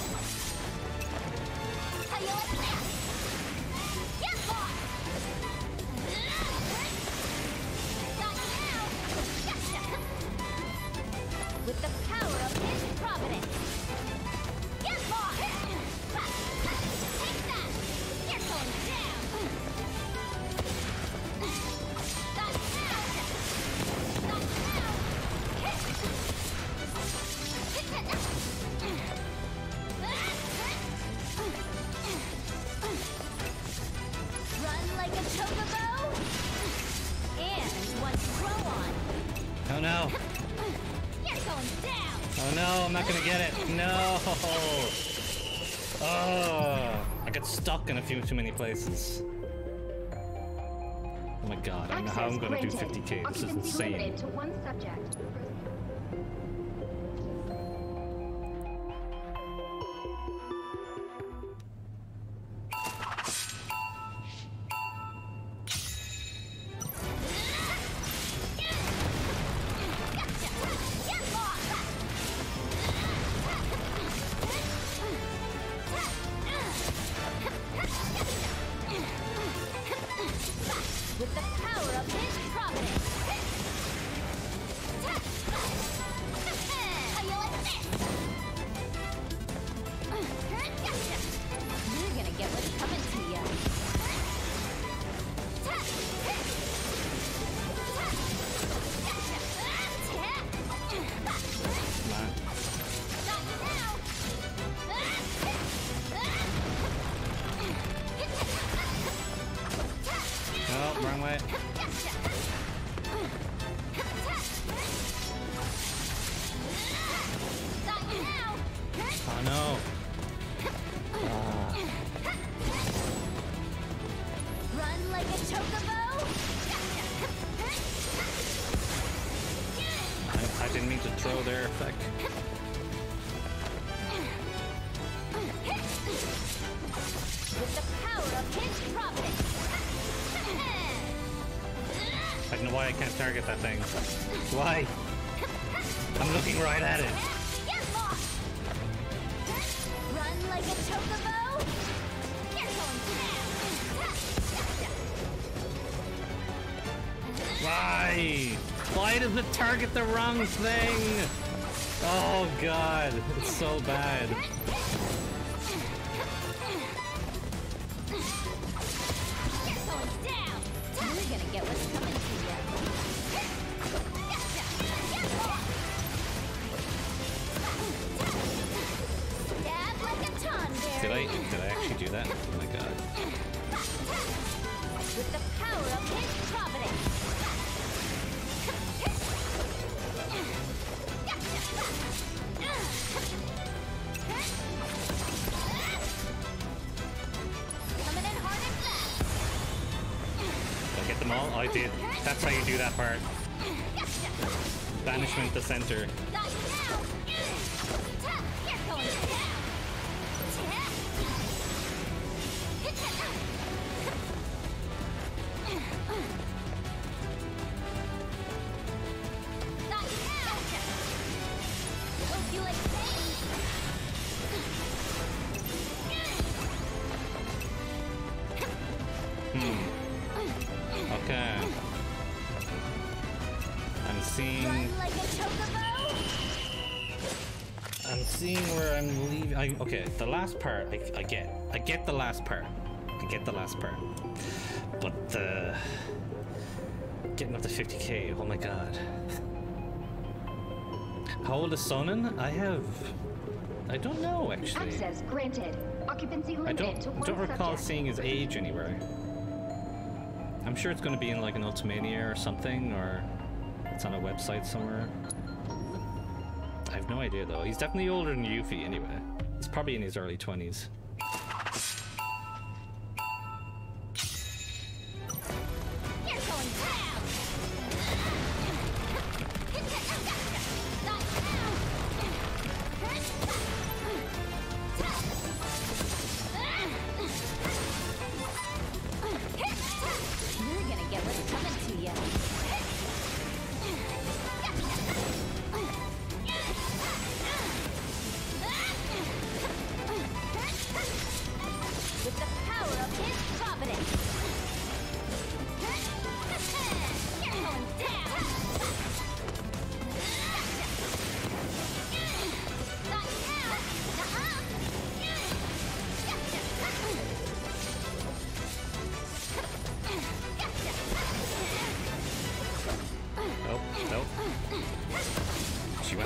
With the power of his providence. Get lost! Take that! You're going down! Not now! Not now! Run like a chocobo! And one to grow on! Oh no! Oh no, I'm not gonna get it. No. Oh, I got stuck in a few too many places. Oh my god, I don't know how I'm gonna do fifty K. This is insane. To one subject. With the power of his providence. How you like this? You're gonna get what's coming to you. Oh, wrong way. Oh no. Ah. Run like a chocobo. I, I didn't mean to throw their effect. With the power of his providence. I don't know why I can't target that thing. Why? I'm looking right at it. Run like a chocobo. You're going down. Why? Why does it target the wrong thing? Oh god, it's so bad. Get what's coming to you. Stab like a tonberry. Did I did I actually do that? Oh my god. With the power of his providence. Coming in hard and fast. Did I get them all? Oh, I did. That's how you do that part. Banishment to center. Hmm. Okay. I'm seeing. I'm seeing where I'm leaving. I, okay, the last part I, I get. I get the last part. I get the last part. But the getting up to fifty K. Oh my god. How old is Sonnen? I have. I don't know actually. Access granted. Occupancy limited I don't. to I one don't recall subject. seeing his age anywhere. I'm sure it's going to be in like an Ultimania or something, or it's on a website somewhere. I have no idea though. He's definitely older than Yuffie anyway. He's probably in his early twenties.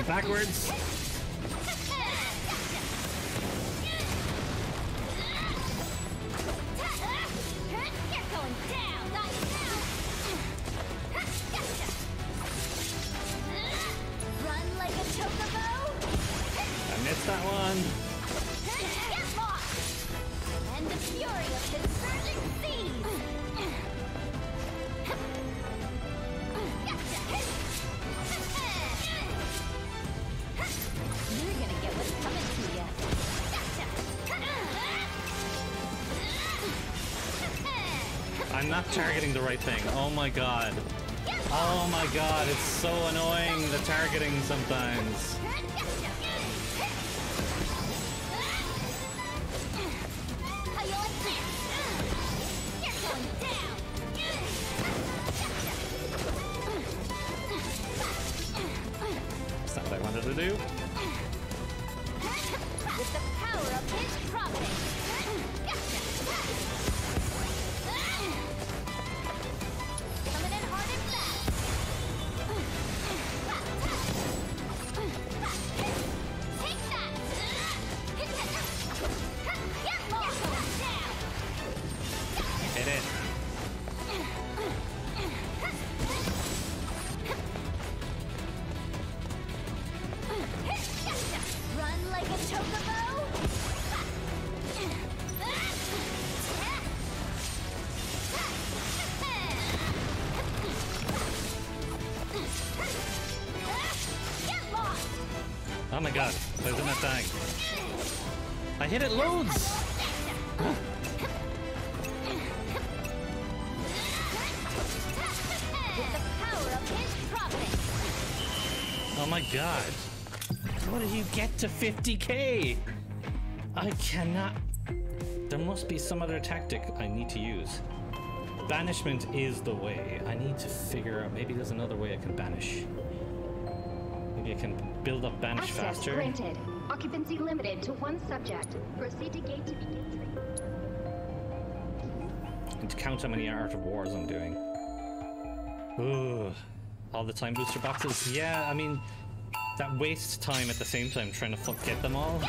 Backwards. That one. And the fury of his surging seas. You're gonna get what's coming to you. I'm not targeting the right thing. Oh my god. Oh my god, it's so annoying, the targeting sometimes. That's not what I wanted to do. With the power of his providence. Coming in hard and fast. Take that. Get lost down. Hit it. Run like a chocobo. Get lost. Oh my god, why is it not dying? I hit it loads! With the power of his providence. Oh my god. How did you get to fifty K? I cannot... There must be some other tactic I need to use. Banishment is the way. I need to figure out... Maybe there's another way I can banish. Maybe I can build up banish Access faster. granted. Occupancy limited to one subject. Proceed to gate to begin training. And to count how many Art of Wars I'm doing. Ugh. All the time booster boxes? Yeah, I mean... That wastes time at the same time trying to fuck get them all.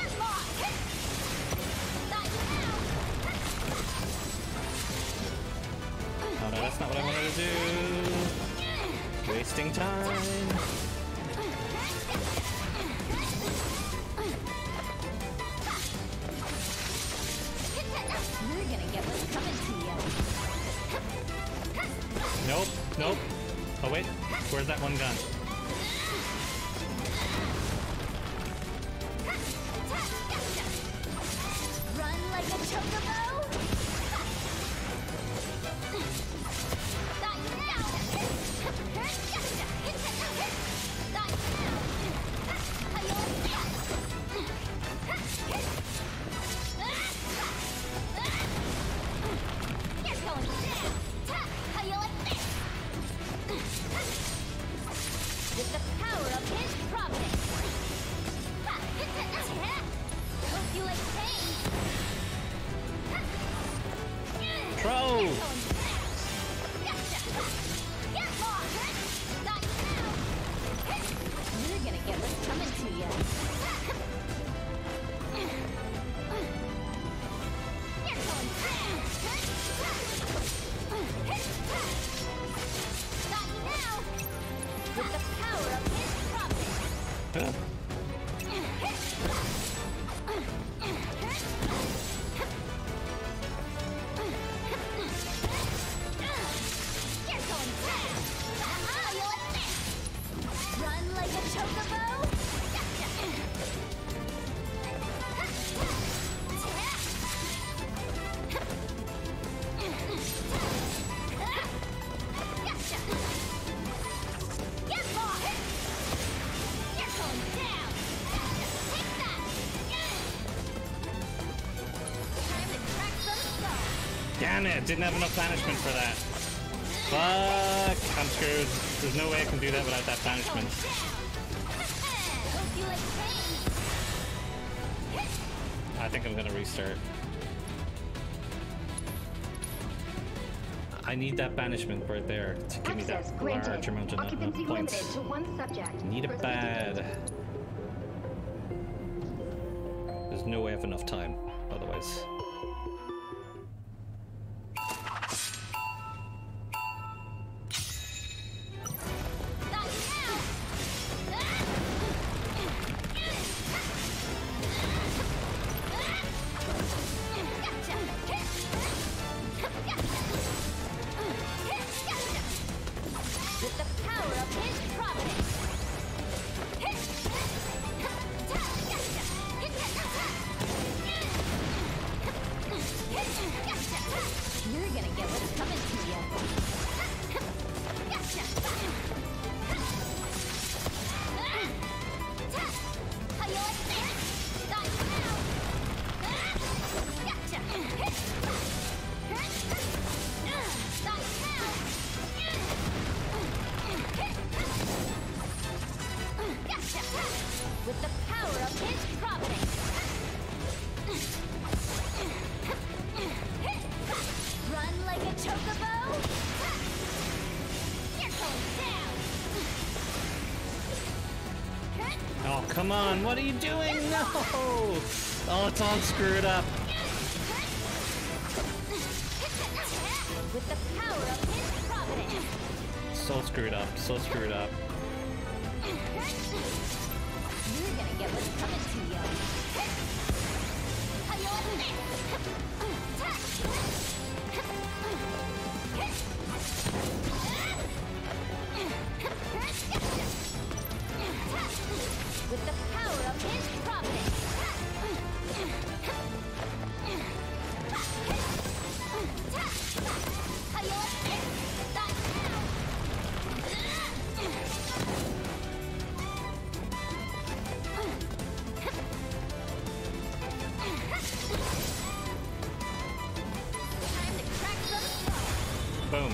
Oh no, that's not what I wanted to do. Wasting time. You're gonna get what's coming to you. Nope, nope. Oh wait, where's that one gone? Run like a chocobo. With the power of his providence. Hope you like pain. Throw! You're gonna get what's coming to you. You're going down. Got you now. With the power of his providence. Huh? Run like a chocobo. Get lost. You're going down. Take that. Time to crack some skull. Damn it, didn't have enough banishment for that. Fuck, I'm screwed. There's no way I can do that without that banishment. Hope you like pain. I think I'm gonna restart. I need that banishment right there to give me that Access large granted. amount of Occupancy points. limited to one subject. Need it Proceed to bad. gate. There's no way I have enough time, otherwise. Come on, what are you doing? No! Oh, it's all screwed up. With the power of his providence. So screwed up, so screwed up. You're gonna get what's coming to you. With the power of his providence. Boom.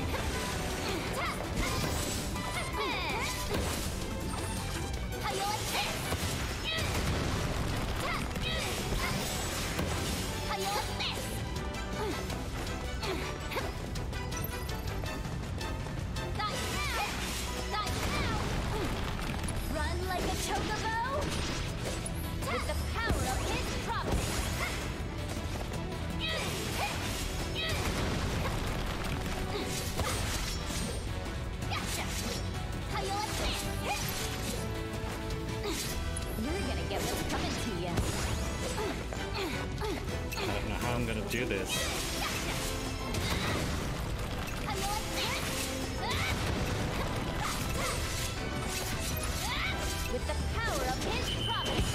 Run like a chocobo with the power of his providence. You're gonna get what's coming to you. I don't know how I'm gonna do this. With the power of his providence.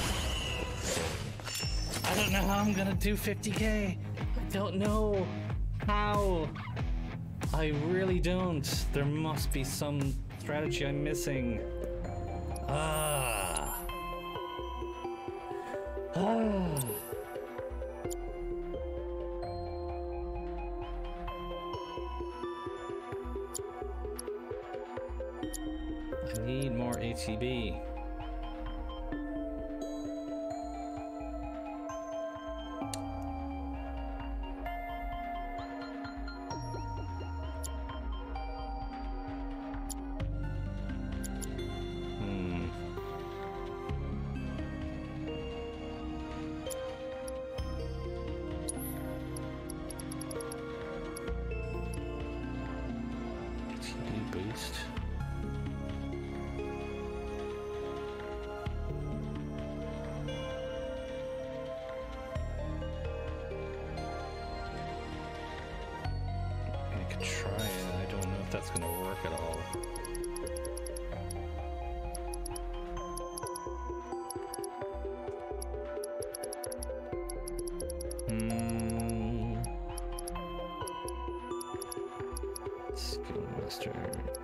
I don't know how I'm gonna do fifty K. I don't know how. I really don't. There must be some strategy I'm missing. Ah. Ah. I need more A T B. Boost. I could try it. I don't know if that's going to work at all. Hmm. Skill master.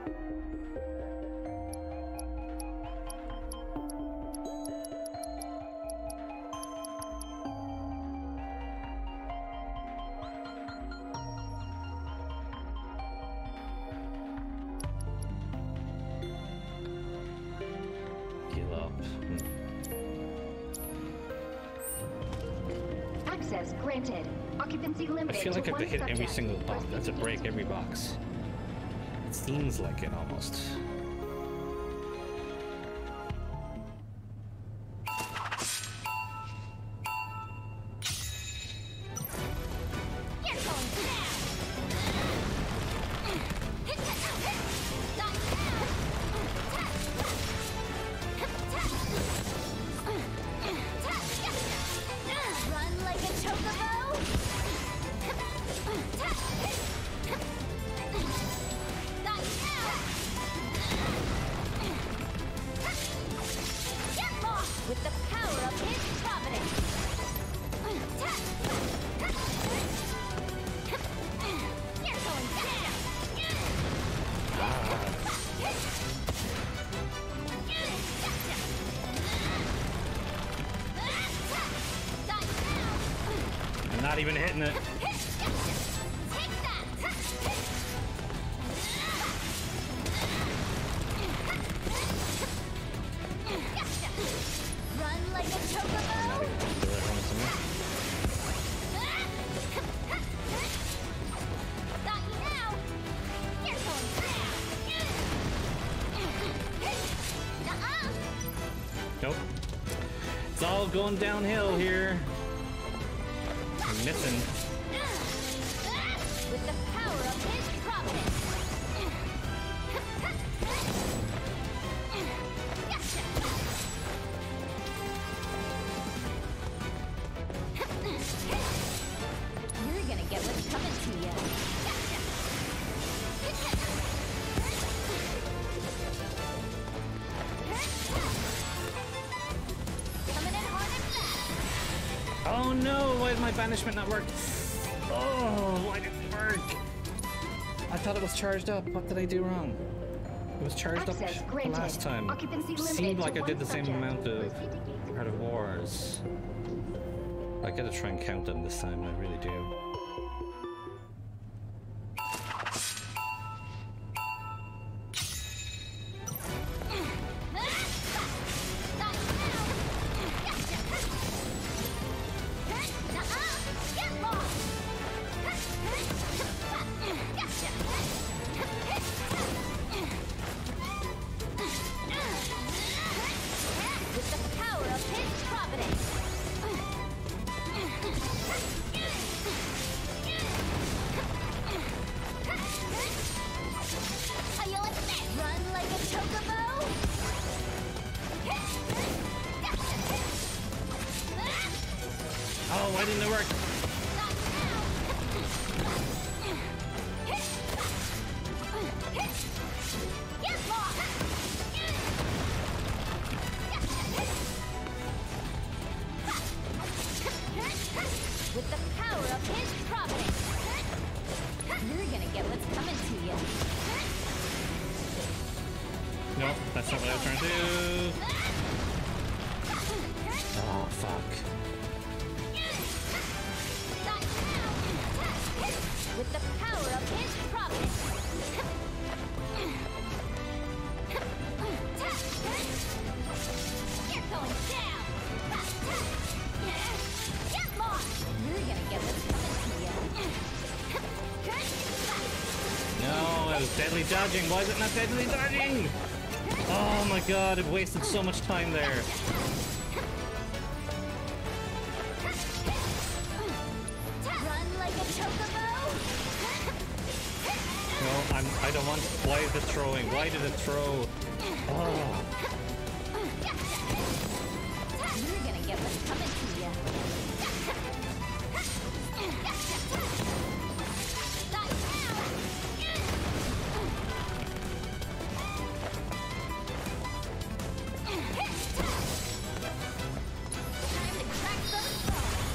Access granted. Occupancy limited. I feel like to I have to one hit every subject. single box. I have to break every box. It seems like it almost. not even hitting it. Run like a chocobo. Got you now. You're going down. Nuh-uh. Nope. It's all going downhill here. I'm missing. With the power of his providence. You're gonna get what's coming to you. Coming in hard and fast. Oh no, why did my banishment not work? Oh, why didn't it work? I thought it was charged up. What did I do wrong? It was charged Access up granted. last time. Occupancy It limited seemed like to I did one the same subject. amount of Heart of Wars. I gotta try and count them this time, I really do. With the power of his providence. How you like that? Run like a chocobo. Oh, why didn't it work? Get lost. With the power of his providence. You're gonna get what's coming to you. No, that's not what I was trying to do. Oh, fuck. With the power of his providence. You're going down. Get lost. You're gonna get what's coming to you. No, it was deadly dodging. Why is it not deadly dodging? Oh my god, I've wasted so much time there. Run like a chocobo. No, I'm, I don't want... Why is it throwing? Why did it throw? Oh. You're gonna get what's coming to you. Time to crack some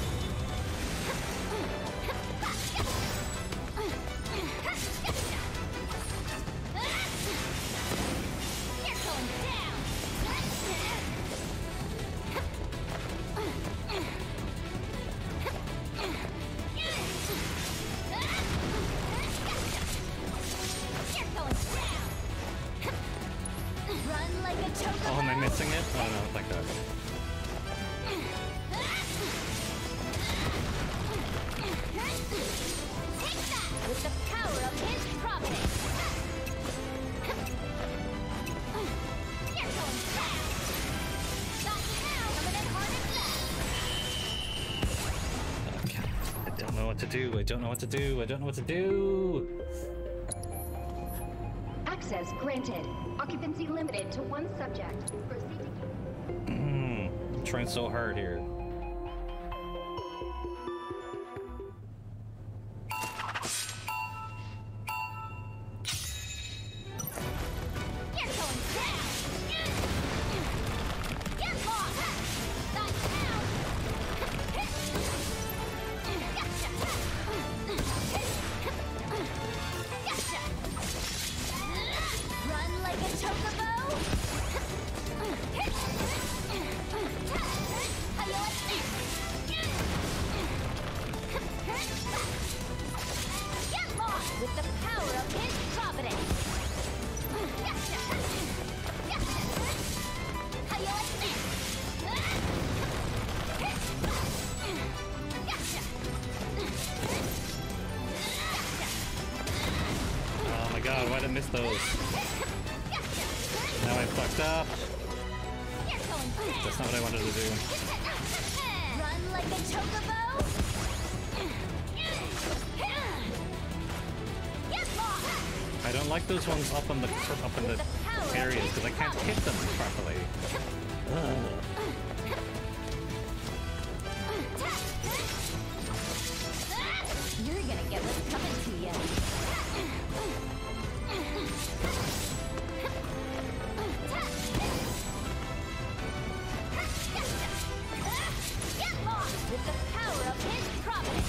You're going down. You're going down. Run like a chocobo. Oh, am I missing it? Oh no, thank god. Take that with the power of his providence. You're going down. Got you now. Coming in hard and fast. Okay. I don't know what to do. I don't know what to do. I don't know what to do. Access granted. Occupancy limited to one subject. Proceed to... Mm, I'm trying so hard here. You're going down. Get lost. Got you now. Gotcha. Gotcha. Run like a chocobo. How you like have missed those. Now I'm fucked up. That's not what I wanted to do. Run like a chocobo. I don't like those ones up on the up in the areas because I can't hit them properly. Ugh. You're gonna get what's coming to you. Get lost with the power of his providence.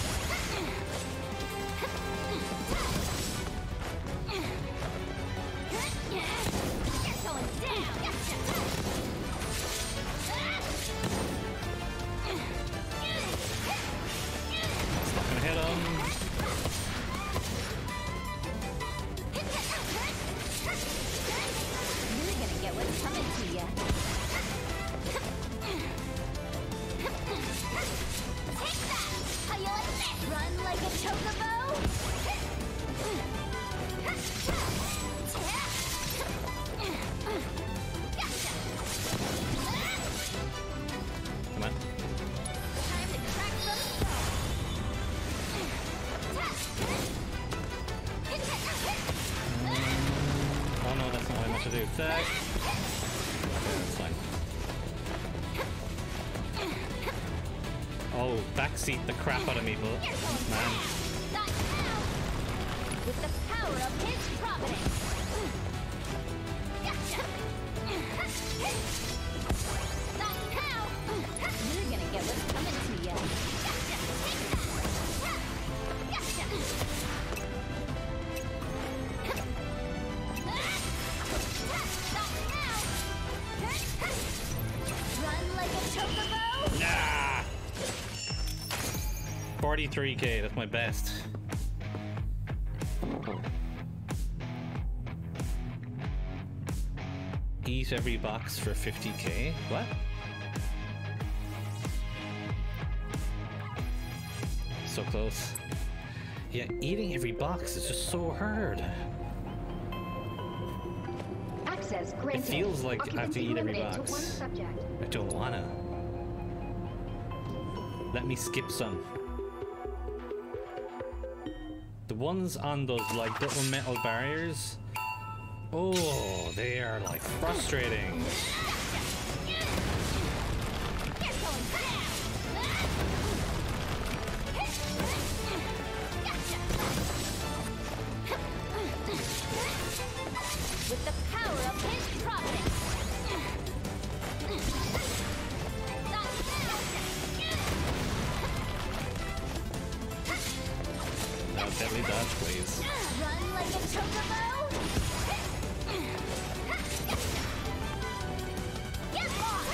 You're going down. It's not gonna hit him. You're gonna get what's coming to you. Take that! How you like this? Run like a chocobo? Come on. Time to crack some stone. Oh no, that's not what I meant to do. Zach. Okay, that's fine. Oh, backseat the crap out of me, but man. Not now! With the power of his providence. Gotcha! Not now! You're gonna get what's coming to you. Gotcha! Take that! Gotcha! Not now! Run like a chocobo? Nah! forty-three K, that's my best. Eat every box for fifty K? What? So close. Yeah, eating every box is just so hard. Access It granted. feels like I have to eat every Limited to one box. subject. I don't wanna. Let me skip some. The ones on those like little metal barriers, oh, they are like frustrating. With the power of his providence. Now, deadly dodge, please. Run like a chocobo. Get lost.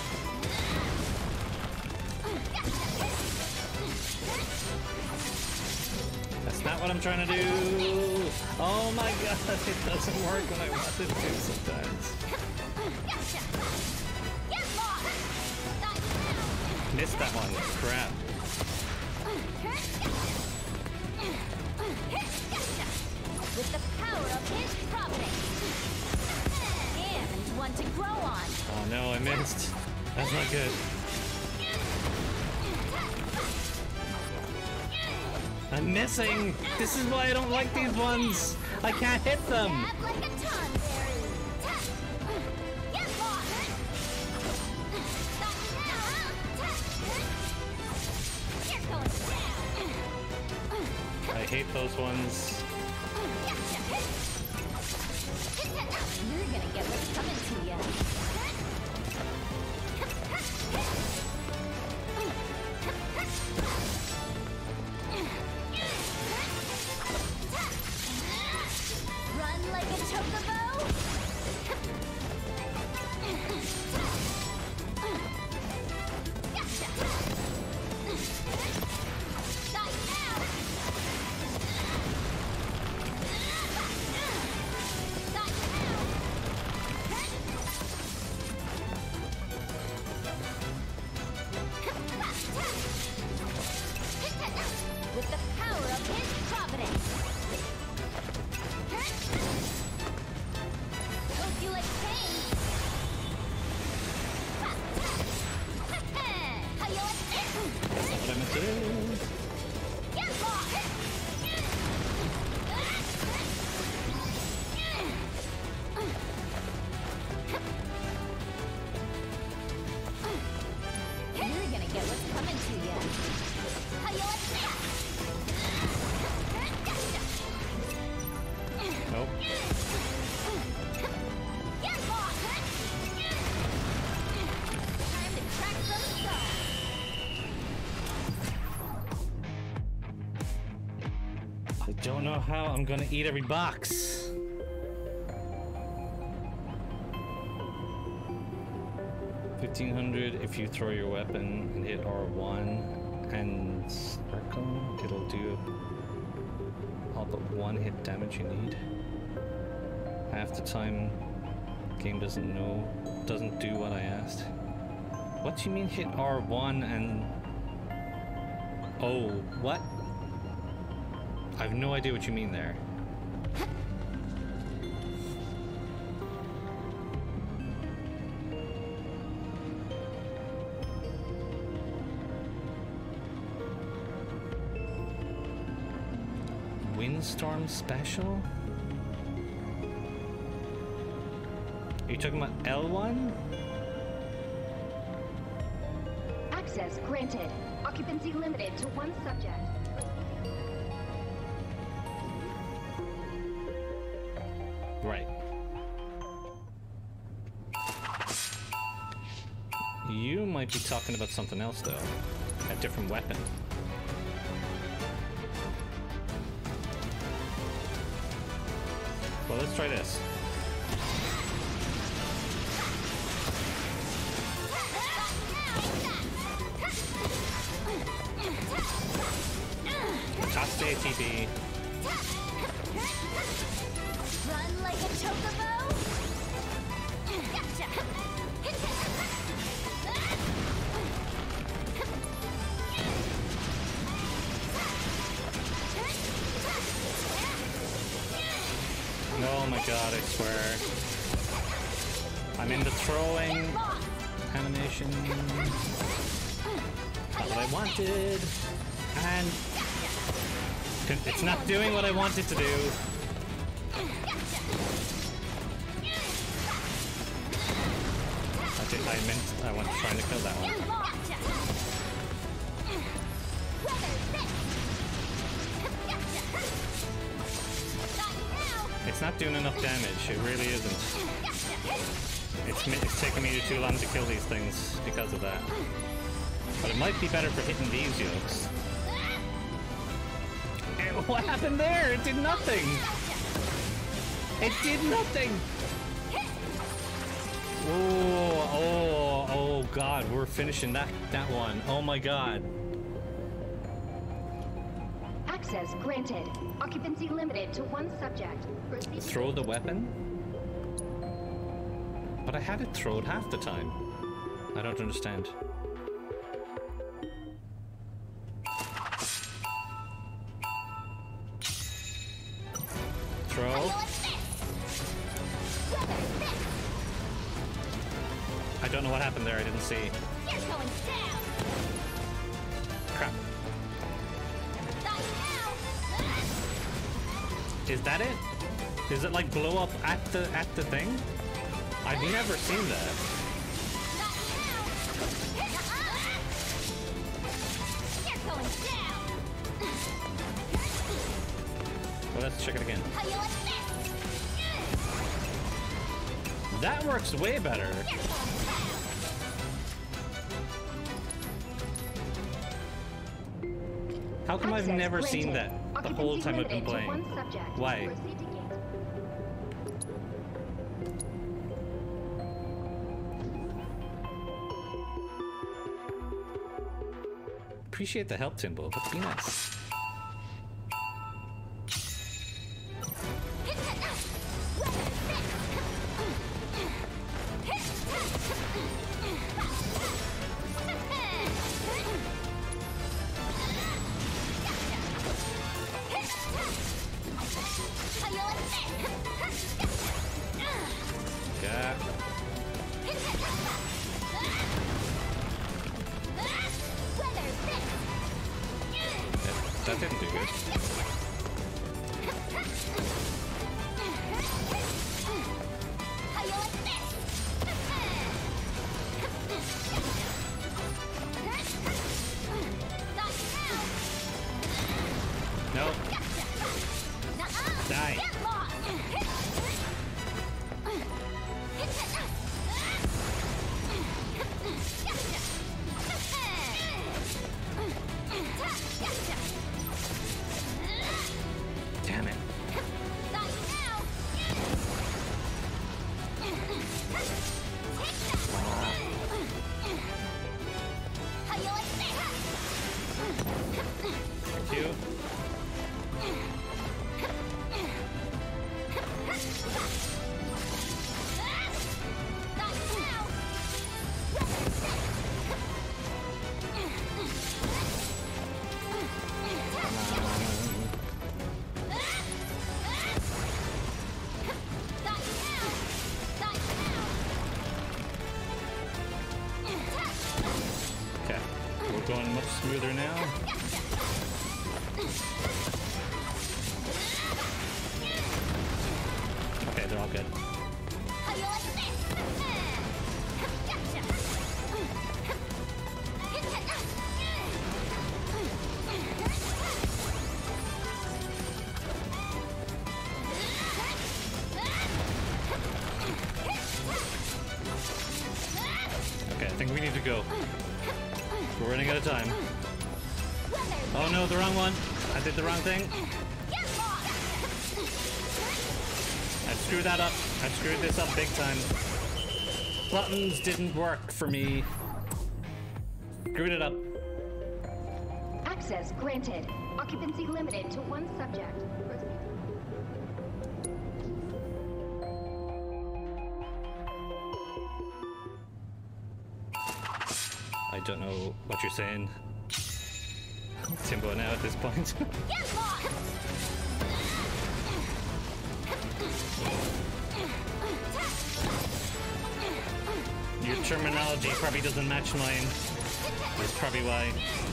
That's not what I'm trying to do. Oh my god, it doesn't work when I want it to sometimes. Missed that one. Crap. With the power of his providence. And one to grow on. Oh no, I missed. That's not good. I'm missing! This is why I don't like these ones! I can't hit them! Stab like a tonberry. Get lost. You're going down. I hate those ones. You're gonna get what's coming to you. Run like a chocobo. Gotcha. Not now. Not now. With the power of his providence. I don't know how I'm gonna eat every box. fifteen hundred if you throw your weapon and hit R one and circle, it'll do all but one hit damage you need. Half the time, game doesn't know, doesn't do what I asked. What do you mean hit R one and... Oh, what? I have no idea what you mean there. Windstorm special? Are you talking about L one? Access granted. Occupancy limited to one subject. Right. You might be talking about something else though. A different weapon. Well, let's try this. Toss the A T B. Run like a chocobo. Gotcha. Oh my god, I swear. I'm in the throwing animation. Not what I wanted. And it's not doing what I wanted to do. I, did, I meant I was trying to kill that one. It's not doing enough damage, it really isn't. It's, it's taking me too long to kill these things because of that. But it might be better for hitting these yokes. And what happened there? It did nothing! It did nothing! Oh, oh, oh god, we're finishing that, that one. Oh my god. Access granted. Occupancy limited to one subject. Proceed. Throw the weapon? But I had it thrown half the time. I don't understand. Throw. I don't know what happened there, I didn't see. Crap. Is that it? Does it like blow up at the at the thing? I've never seen that. Well, let's check it again. That works way better. How come I've never seen that the whole time I've been playing? Why? Appreciate the help, Timbo. That's be nice. That didn't do good. No. Die. smoother now. Okay, they're all good. Okay, I think we need to go. We're running out of time. Oh no, the wrong one. I did the wrong thing. I screwed that up. I screwed this up big time. Buttons didn't work for me. Screwed it up. Access granted. Occupancy limited to one subject. I don't know what you're saying. Timbo now at this point. Your terminology probably doesn't match mine. That's probably why.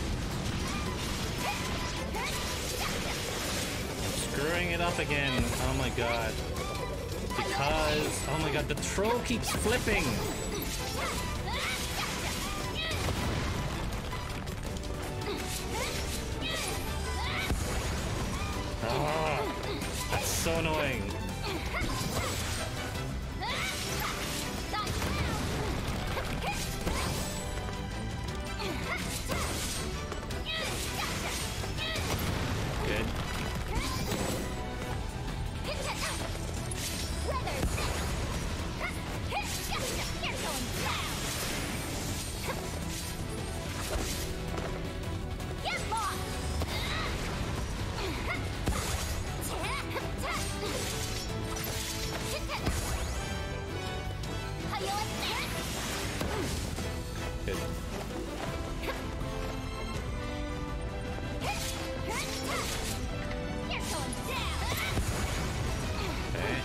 I'm screwing it up again. Oh my god. Because, oh my god, the throw keeps flipping. Oh, that's so annoying. Good. Good. Okay.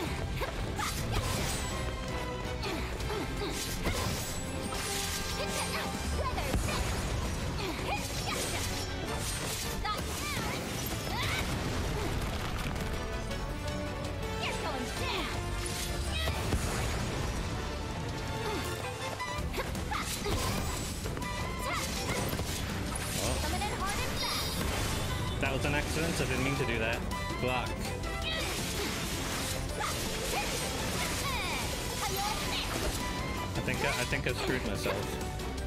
That was an accident, I didn't mean to do that. Block. I think I, I think I screwed myself.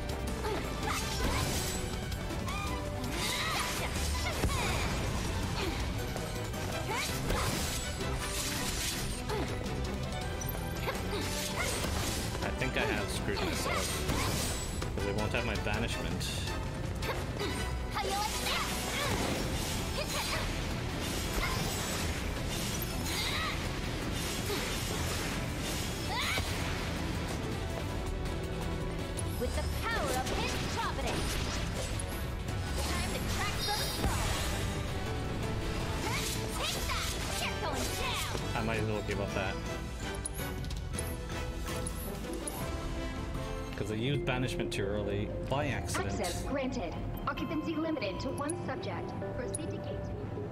I think I have screwed myself. Because I won't have my banishment. With the power of his providence, time to crack some skulls. Take that! You're going down! I might as well give up that. Because I used banishment too early by accident. Access granted. Occupancy limited to one subject. Proceed to gate.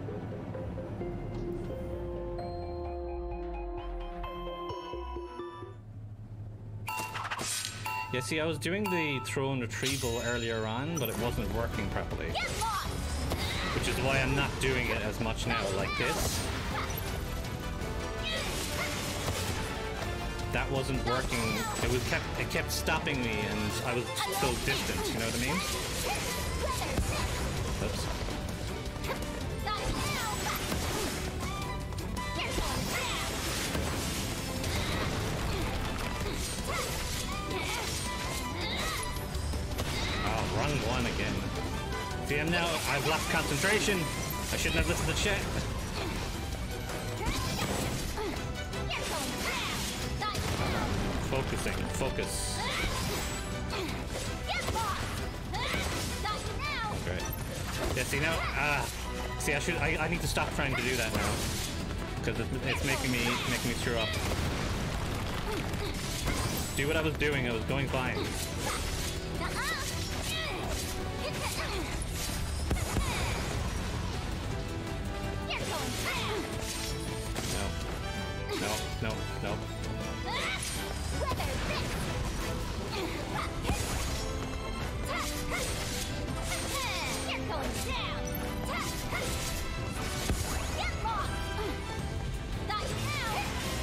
Yeah, see, I was doing the throw and retrieval earlier on, but it wasn't working properly. Which is why I'm not doing it as much now, like this. That wasn't working. It was kept it kept stopping me, and I was so distant. You know what I mean? Oops. Oh, wrong one again. See, I'm now. I've lost concentration. I shouldn't have listened to chat. Focusing. Focus. Okay. Yeah, see now, ah, see I should, I, I need to stop trying to do that now. Because it's, it's making me, making me screw up. Do what I was doing, I was going fine. no, no, no. You're going down. Get lost. Got you now.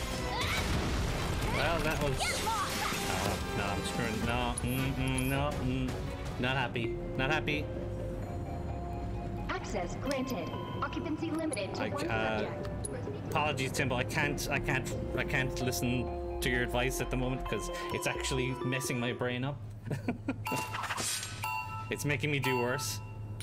Well, that was. Uh, no, I'm screwing. No, mm, mm, no, mm, not happy. Not happy. Access granted. Occupancy limited to I, one uh, subject. apologies, Timbo. I can't. I can't. I can't listen to your advice at the moment because it's actually messing my brain up. It's making me do worse.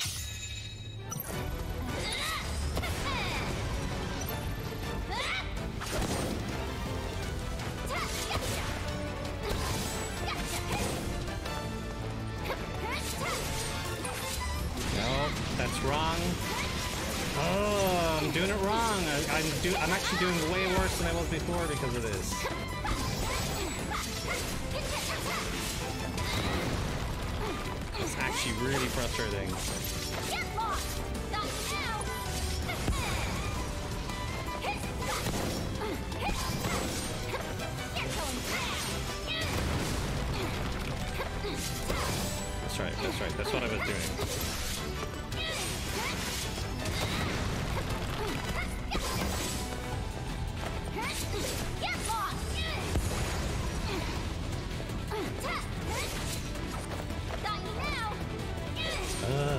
No, that's wrong. Oh, I'm doing it wrong. I, I'm do. I'm actually doing way worse than I was before because of this. It's actually really frustrating. That's right. That's right. That's what I was doing. Uh.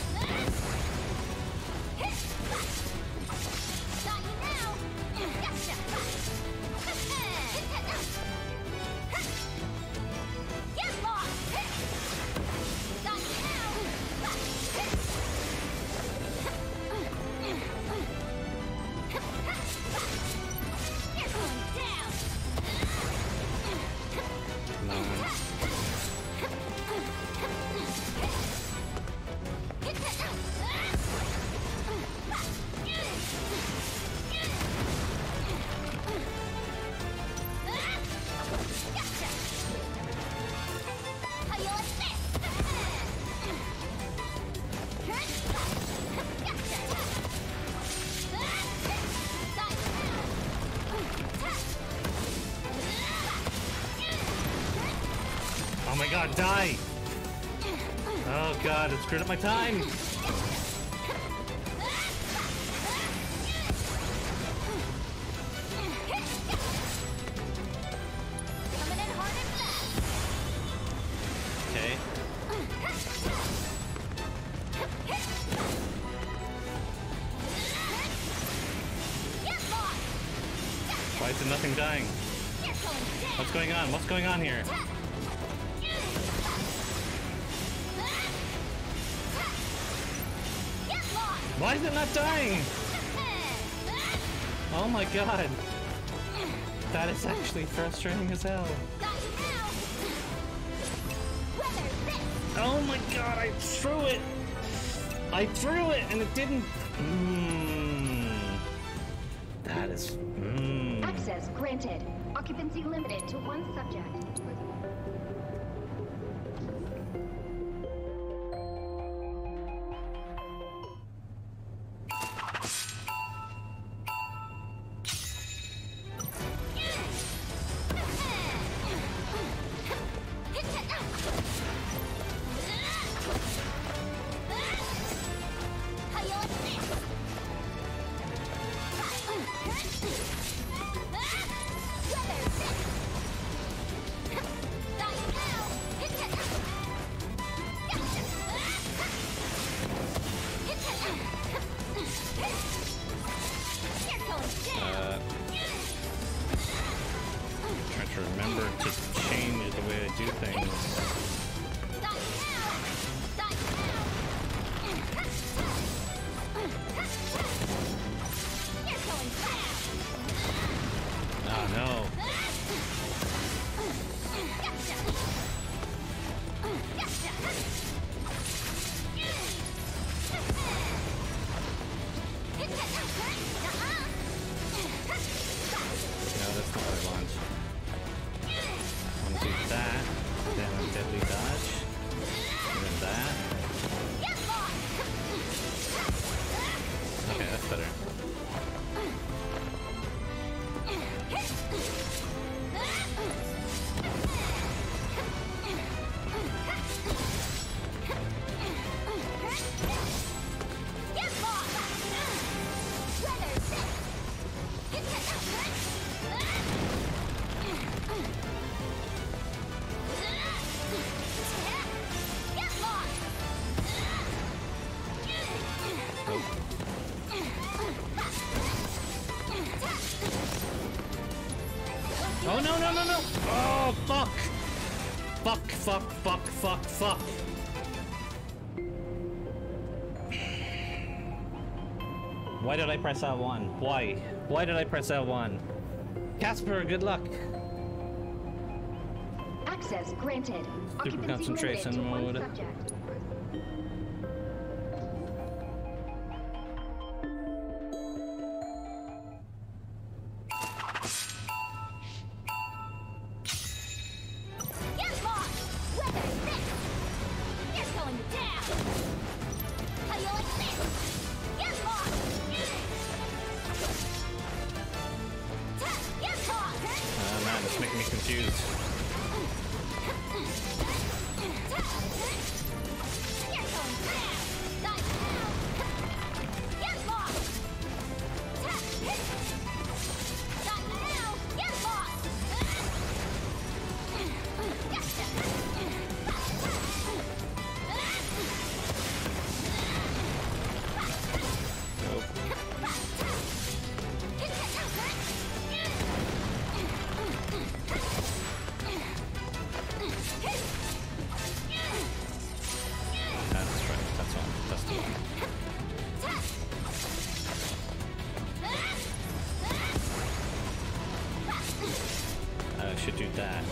Oh my god, die! Oh god, it screwed up my time! Okay. Why is there nothing dying? What's going on? What's going on here? Why is it not dying? Oh my god. That is actually frustrating as hell. Oh my god, I threw it! I threw it and it didn't... Mm. That is... Mm. Access granted. Occupancy limited to one subject. Oh no no no no! Oh fuck! Fuck fuck fuck fuck fuck! Why did I press L one? Why? Why did I press L one? Casper, good luck! Access granted. Super concentration mode. Subject. Should do that.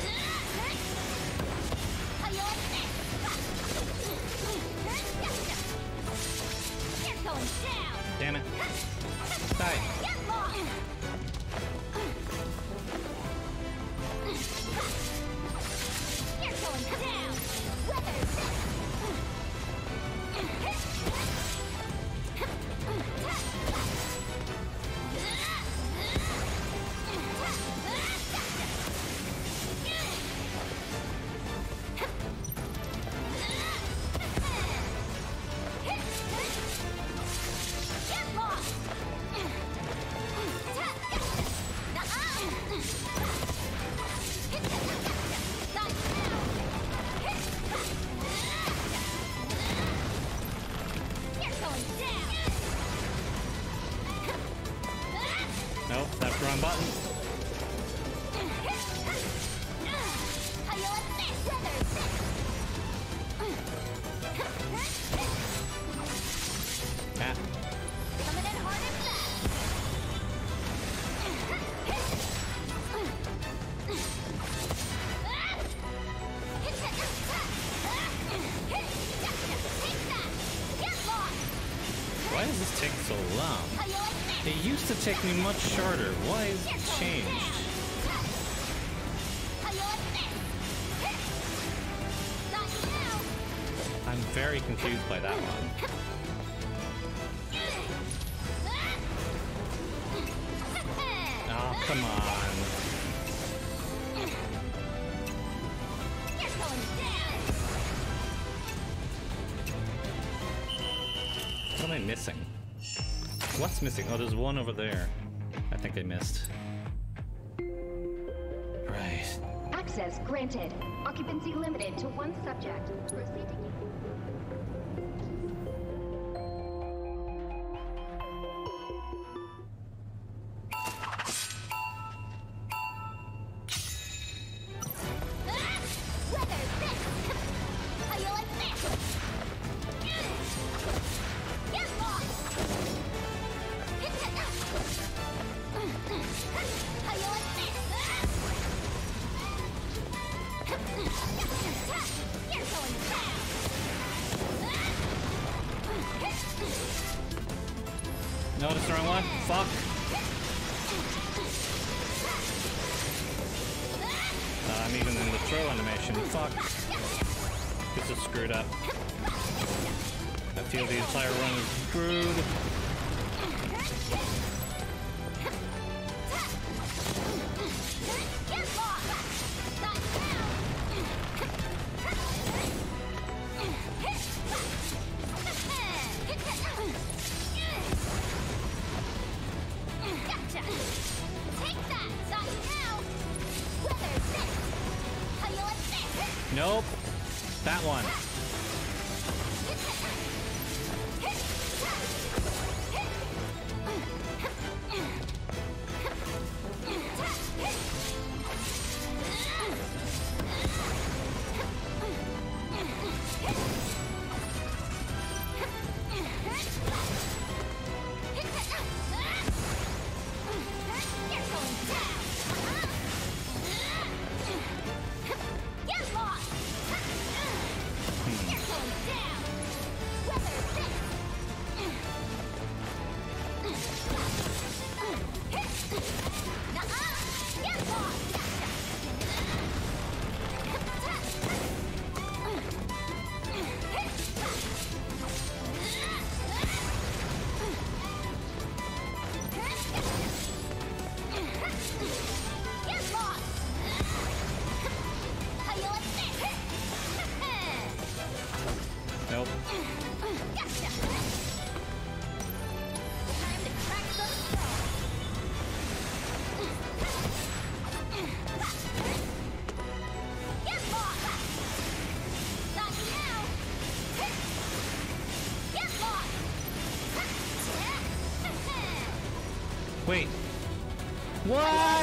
Damn it. Die. Nope, that's the wrong button. Ah. Why does this take so long? It used to take me much shorter. Why has it changed? I'm very confused by that one. Oh, come on. What am I missing? What's missing? Oh, there's one over there. I think I missed. Right. Access granted. Occupancy limited to one subject. Proceed to No, that's the wrong one. Fuck. Uh, I'm even in the throw animation. Fuck. This is screwed up. I feel the entire run is screwed. Nope. That one.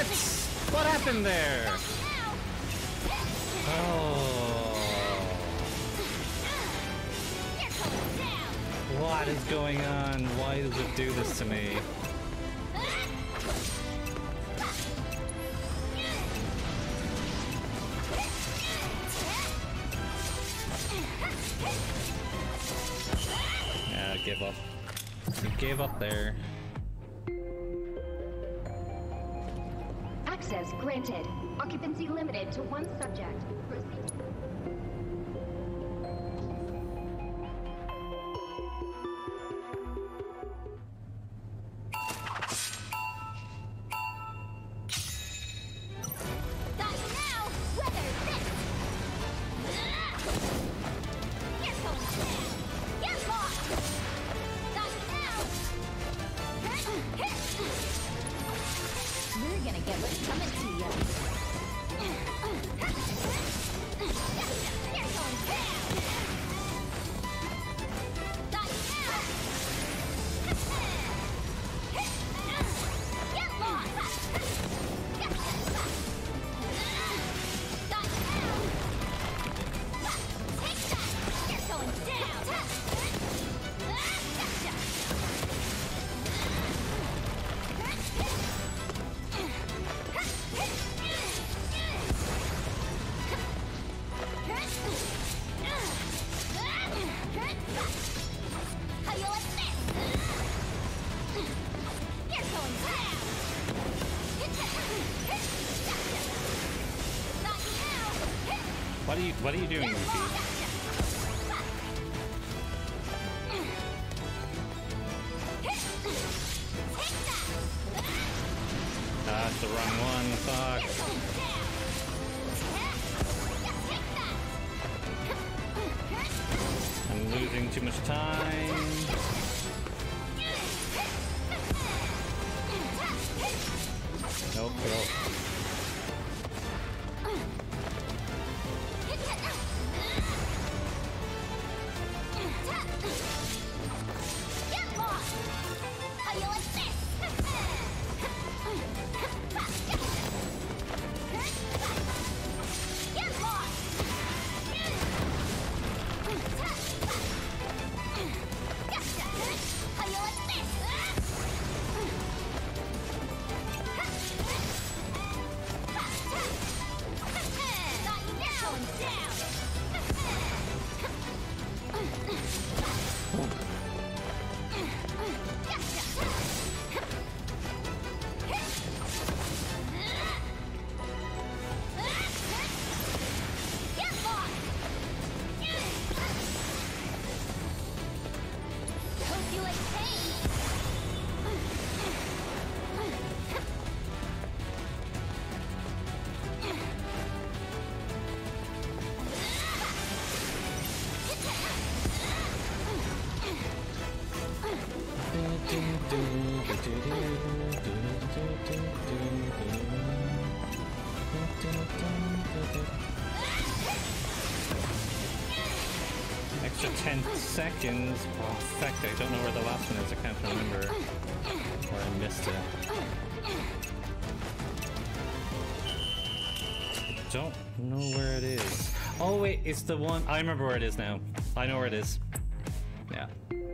What? What happened there? Oh. What is going on? Why does it do this to me? Yeah, give up. You gave up there. Access granted. Occupancy limited to one subject. Proceed. What are you what are you doing, Luffy? That's the wrong one, fuck. I'm losing too much time. Nope, nope. Extra ten seconds. Oh, fuck, I don't know where the last one is. I can't remember. Or I missed it. Don't know where it is. Oh, wait, it's the one. I remember where it is now. I know where it is. Yeah.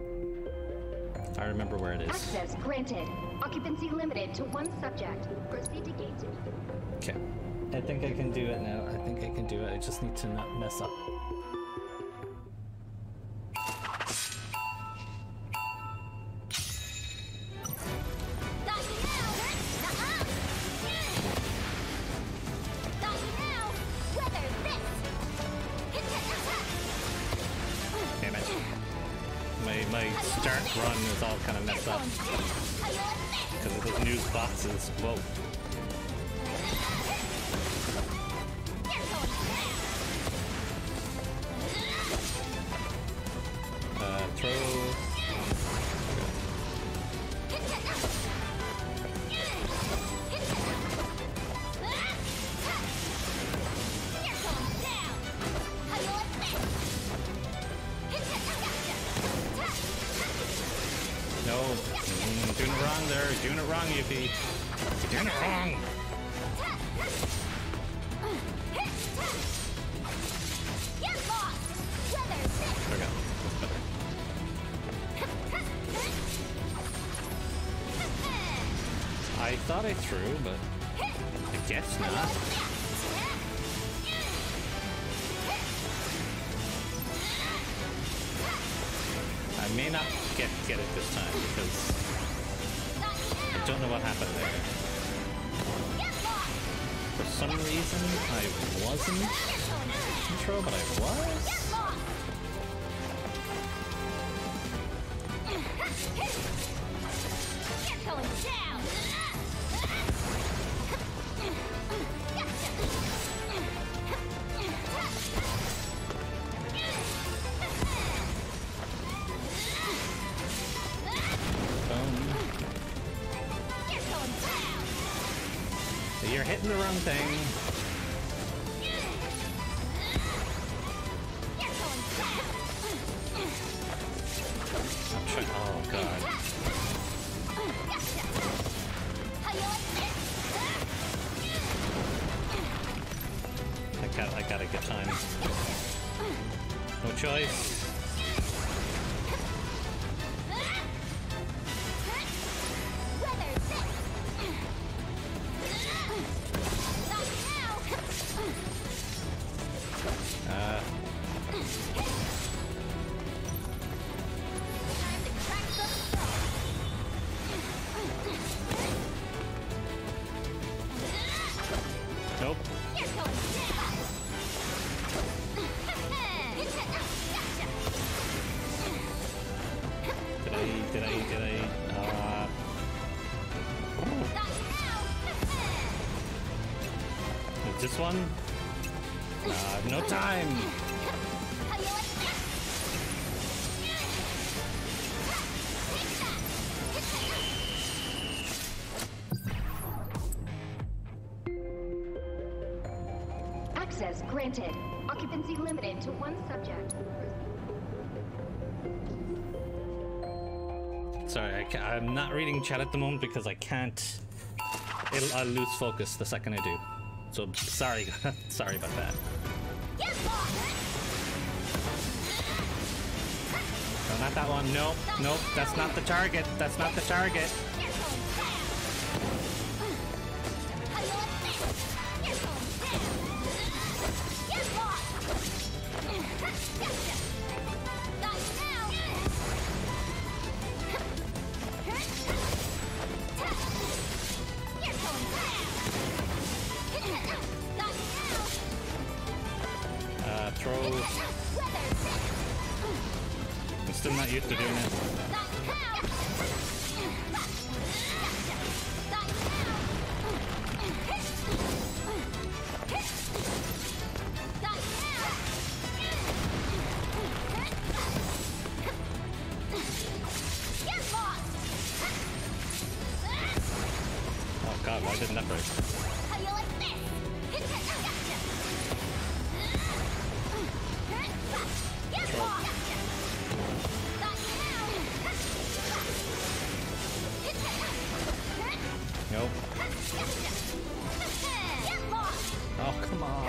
I remember where it is. Access granted. Occupancy limited to one subject. Proceed to gate. Okay. I think I can do it now. I think I can do it. I just need to not mess up. Damn it. My, my start run is all kind of messed up. Because of those news boxes. Whoa. Uh, throw. No, mm, doing it wrong there. Doing it wrong, Yuffie. You're doing it wrong. thought I threw, but I guess not. I may not get get it this time because I don't know what happened there. For some reason, I wasn't in control, but I was. You're going down. You're hitting the wrong thing. I'm trying. Oh god. I got. I gotta get time. No choice. This one? Uh, no time! Access granted. Occupancy limited to one subject. Sorry, I can't, I'm not reading chat at the moment because I can't. It'll, I'll lose focus the second I do. So sorry, sorry about that. No, not that one. Nope, nope. That's not the target. That's not the target. Still not used to doing it. Oh god, why didn't that break? Nope. Oh, come on.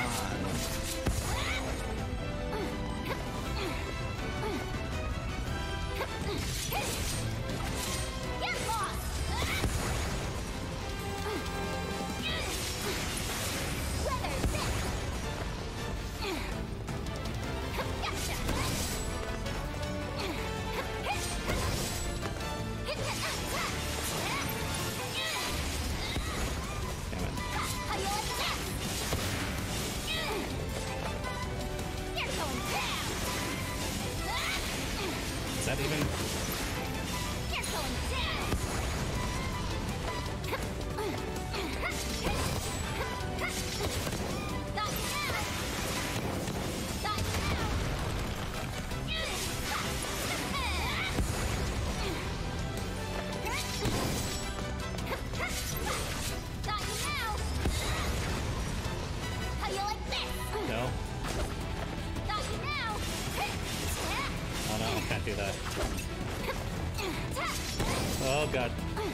Is that even? No. Oh no, I can't do that. Oh god.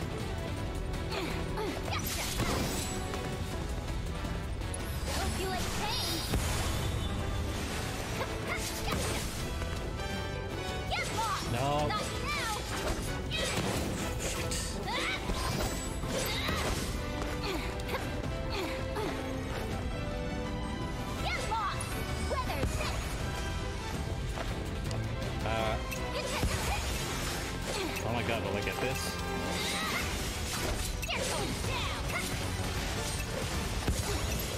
No.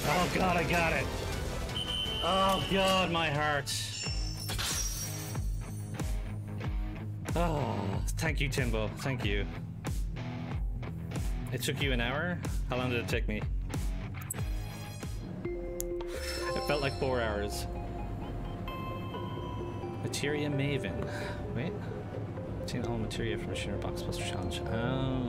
Oh god, I got it. Oh god, my heart. Oh, thank you, Timbo. Thank you. It took you an hour? How long did it take me? It felt like four hours. Materia Maven. Wait. Obtain all materia from a Shinra Box Buster Challenge. Oh.